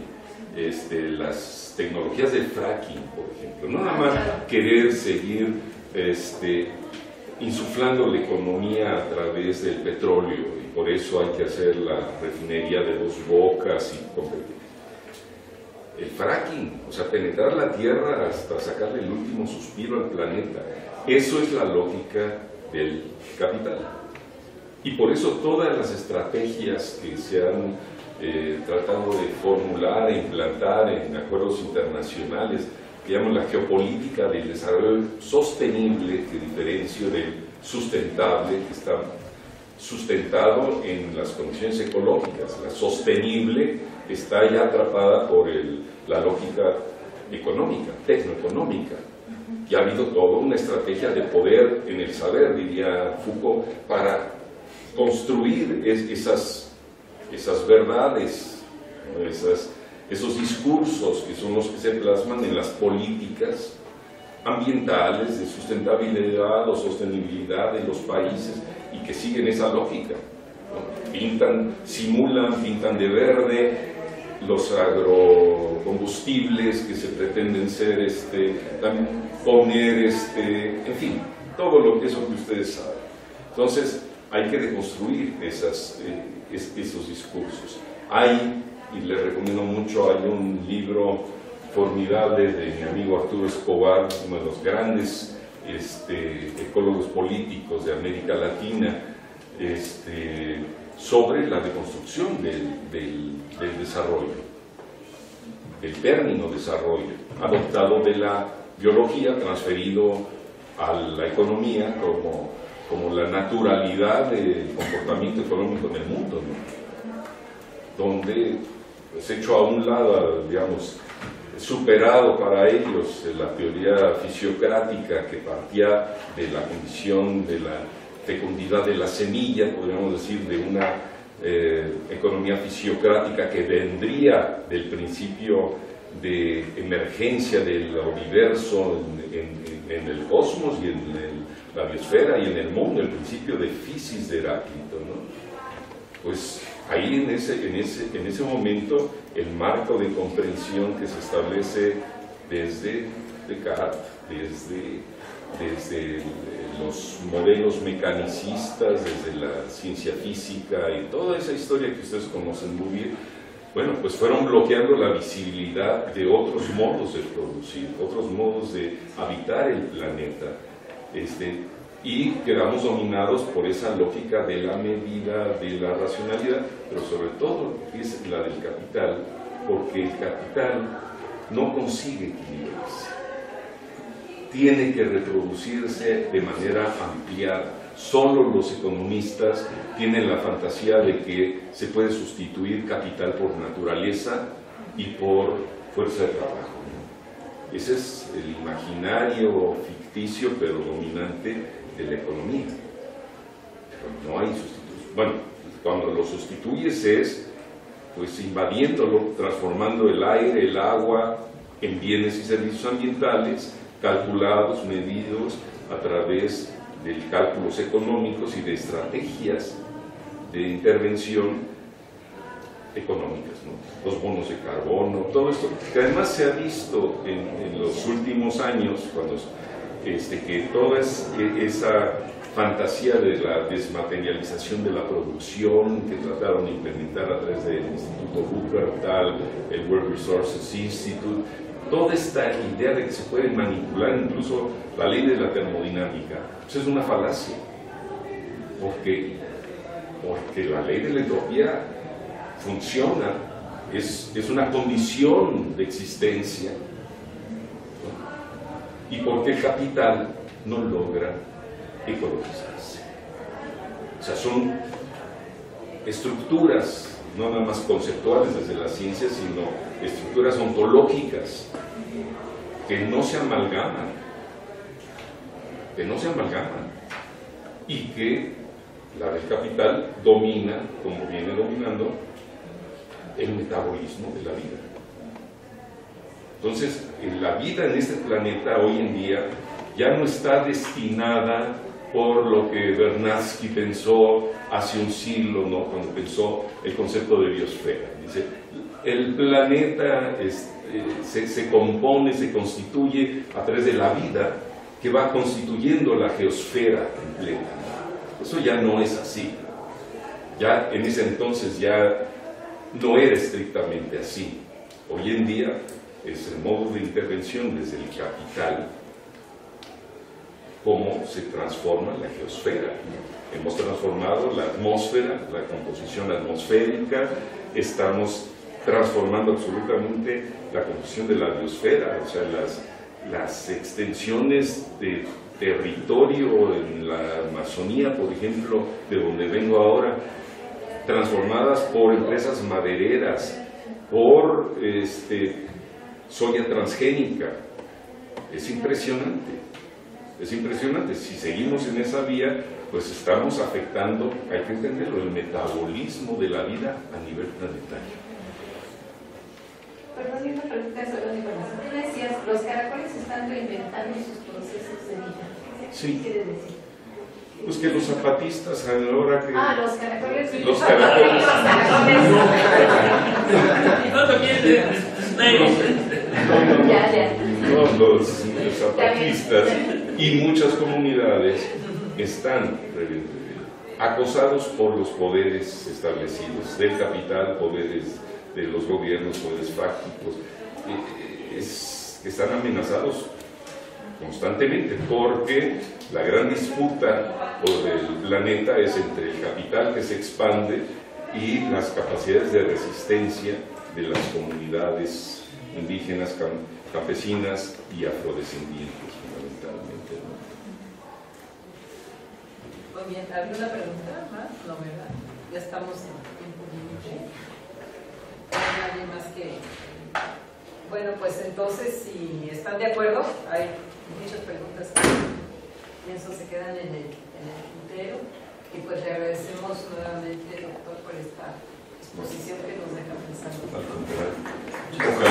Las tecnologías del fracking, por ejemplo, no nada más querer seguir insuflando la economía a través del petróleo, y por eso hay que hacer la refinería de Dos Bocas y competir. El fracking, o sea, penetrar la tierra hasta sacarle el último suspiro al planeta, eso es la lógica del capital. Y por eso todas las estrategias que se han tratado de formular e implantar en acuerdos internacionales, que llaman la geopolítica del desarrollo sostenible, que diferencio del sustentable, que está sustentado en las condiciones ecológicas. La sostenible está ya atrapada por la lógica económica, tecnoeconómica. Y ha habido toda una estrategia de poder en el saber, diría Foucault, para construir esas verdades, ¿no? Esos discursos que son los que se plasman en las políticas ambientales de sustentabilidad o sostenibilidad de los países y que siguen esa lógica, ¿no? Pintan de verde los agrocombustibles que se pretenden ser, poner, en fin, todo eso que ustedes saben. Entonces, hay que deconstruir esos discursos. Y les recomiendo mucho, hay un libro formidable de mi amigo Arturo Escobar, uno de los grandes ecólogos políticos de América Latina, sobre la deconstrucción del desarrollo, el término desarrollo, adoptado de la biología, transferido a la economía como la naturalidad del comportamiento económico en el mundo, ¿no? Donde pues hecho a un lado, digamos, superado para ellos la teoría fisiocrática que partía de la condición de la fecundidad de la semilla, podríamos decir, de una economía fisiocrática que vendría del principio de emergencia del universo en el cosmos y en la biosfera y en el mundo, el principio de physis de Heráclito, ¿no? Pues ahí en ese momento el marco de comprensión que se establece desde Descartes, desde los modelos mecanicistas, desde la ciencia física y toda esa historia que ustedes conocen muy bien, bueno, pues fueron bloqueando la visibilidad de otros modos de producir, otros modos de habitar el planeta, y quedamos dominados por esa lógica de la medida, de la racionalidad, pero sobre todo es la del capital, porque el capital no consigue equilibrarse, tiene que reproducirse de manera ampliada. Solo los economistas tienen la fantasía de que se puede sustituir capital por naturaleza y por fuerza de trabajo. Ese es el imaginario ficticio pero dominante de la economía. Pero no hay sustitución. Bueno, cuando lo sustituyes es pues invadiéndolo, transformando el aire, el agua en bienes y servicios ambientales calculados, medidos a través de cálculos económicos y de estrategias de intervención económicas, ¿no? Los bonos de carbono, todo esto, que además se ha visto en los últimos años, cuando que toda esa fantasía de la desmaterialización de la producción que trataron de implementar a través del Instituto Wuppertal, el World Resources Institute, toda esta idea de que se puede manipular incluso la ley de la termodinámica, pues es una falacia, porque la ley de la entropía funciona, es una condición de existencia, ¿no? Y porque el capital no logra ecologizarse. O sea, son estructuras no nada más conceptuales desde la ciencia, sino estructuras ontológicas que no se amalgaman, y que la del capital domina, como viene dominando, el metabolismo de la vida. Entonces, la vida en este planeta hoy en día ya no está destinada por lo que Vernadsky pensó hace un siglo, ¿no? Cuando pensó el concepto de biosfera. Dice, el planeta se compone, se constituye a través de la vida que va constituyendo la geosfera completa. Eso ya no es así. Ya en ese entonces ya no era estrictamente así. Hoy en día es el modo de intervención desde el capital, cómo se transforma la geosfera. Hemos transformado la atmósfera, la composición atmosférica, estamos transformando absolutamente la composición de la biosfera, o sea, las extensiones de territorio en la Amazonía, por ejemplo, de donde vengo ahora, transformadas por empresas madereras, por soya transgénica. Es impresionante, es impresionante. Si seguimos en esa vía, pues estamos afectando, hay que entenderlo, el metabolismo de la vida a nivel planetario. Perdón, una pregunta sobre la información. Tú decías, los caracoles están reinventando sus procesos de vida. Sí. ¿Qué quiere decir? Pues que los zapatistas a la hora que... los caracoles. Los caracoles. Los zapatistas y muchas comunidades están acosados por los poderes establecidos, del capital, poderes de los gobiernos, poderes fácticos, están amenazados constantemente, porque la gran disputa por el planeta es entre el capital que se expande y las capacidades de resistencia de las comunidades indígenas, campesinas y afrodescendientes, fundamentalmente, ¿no? Muy bien, ¿alguna pregunta más? No, ¿verdad? Ya estamos en tiempo límite. Nadie más que... Bueno, pues entonces, si están de acuerdo, hay muchas preguntas que pienso se quedan en el tintero, y pues le agradecemos nuevamente, doctor, por esta exposición que nos deja pensando. Al contrario.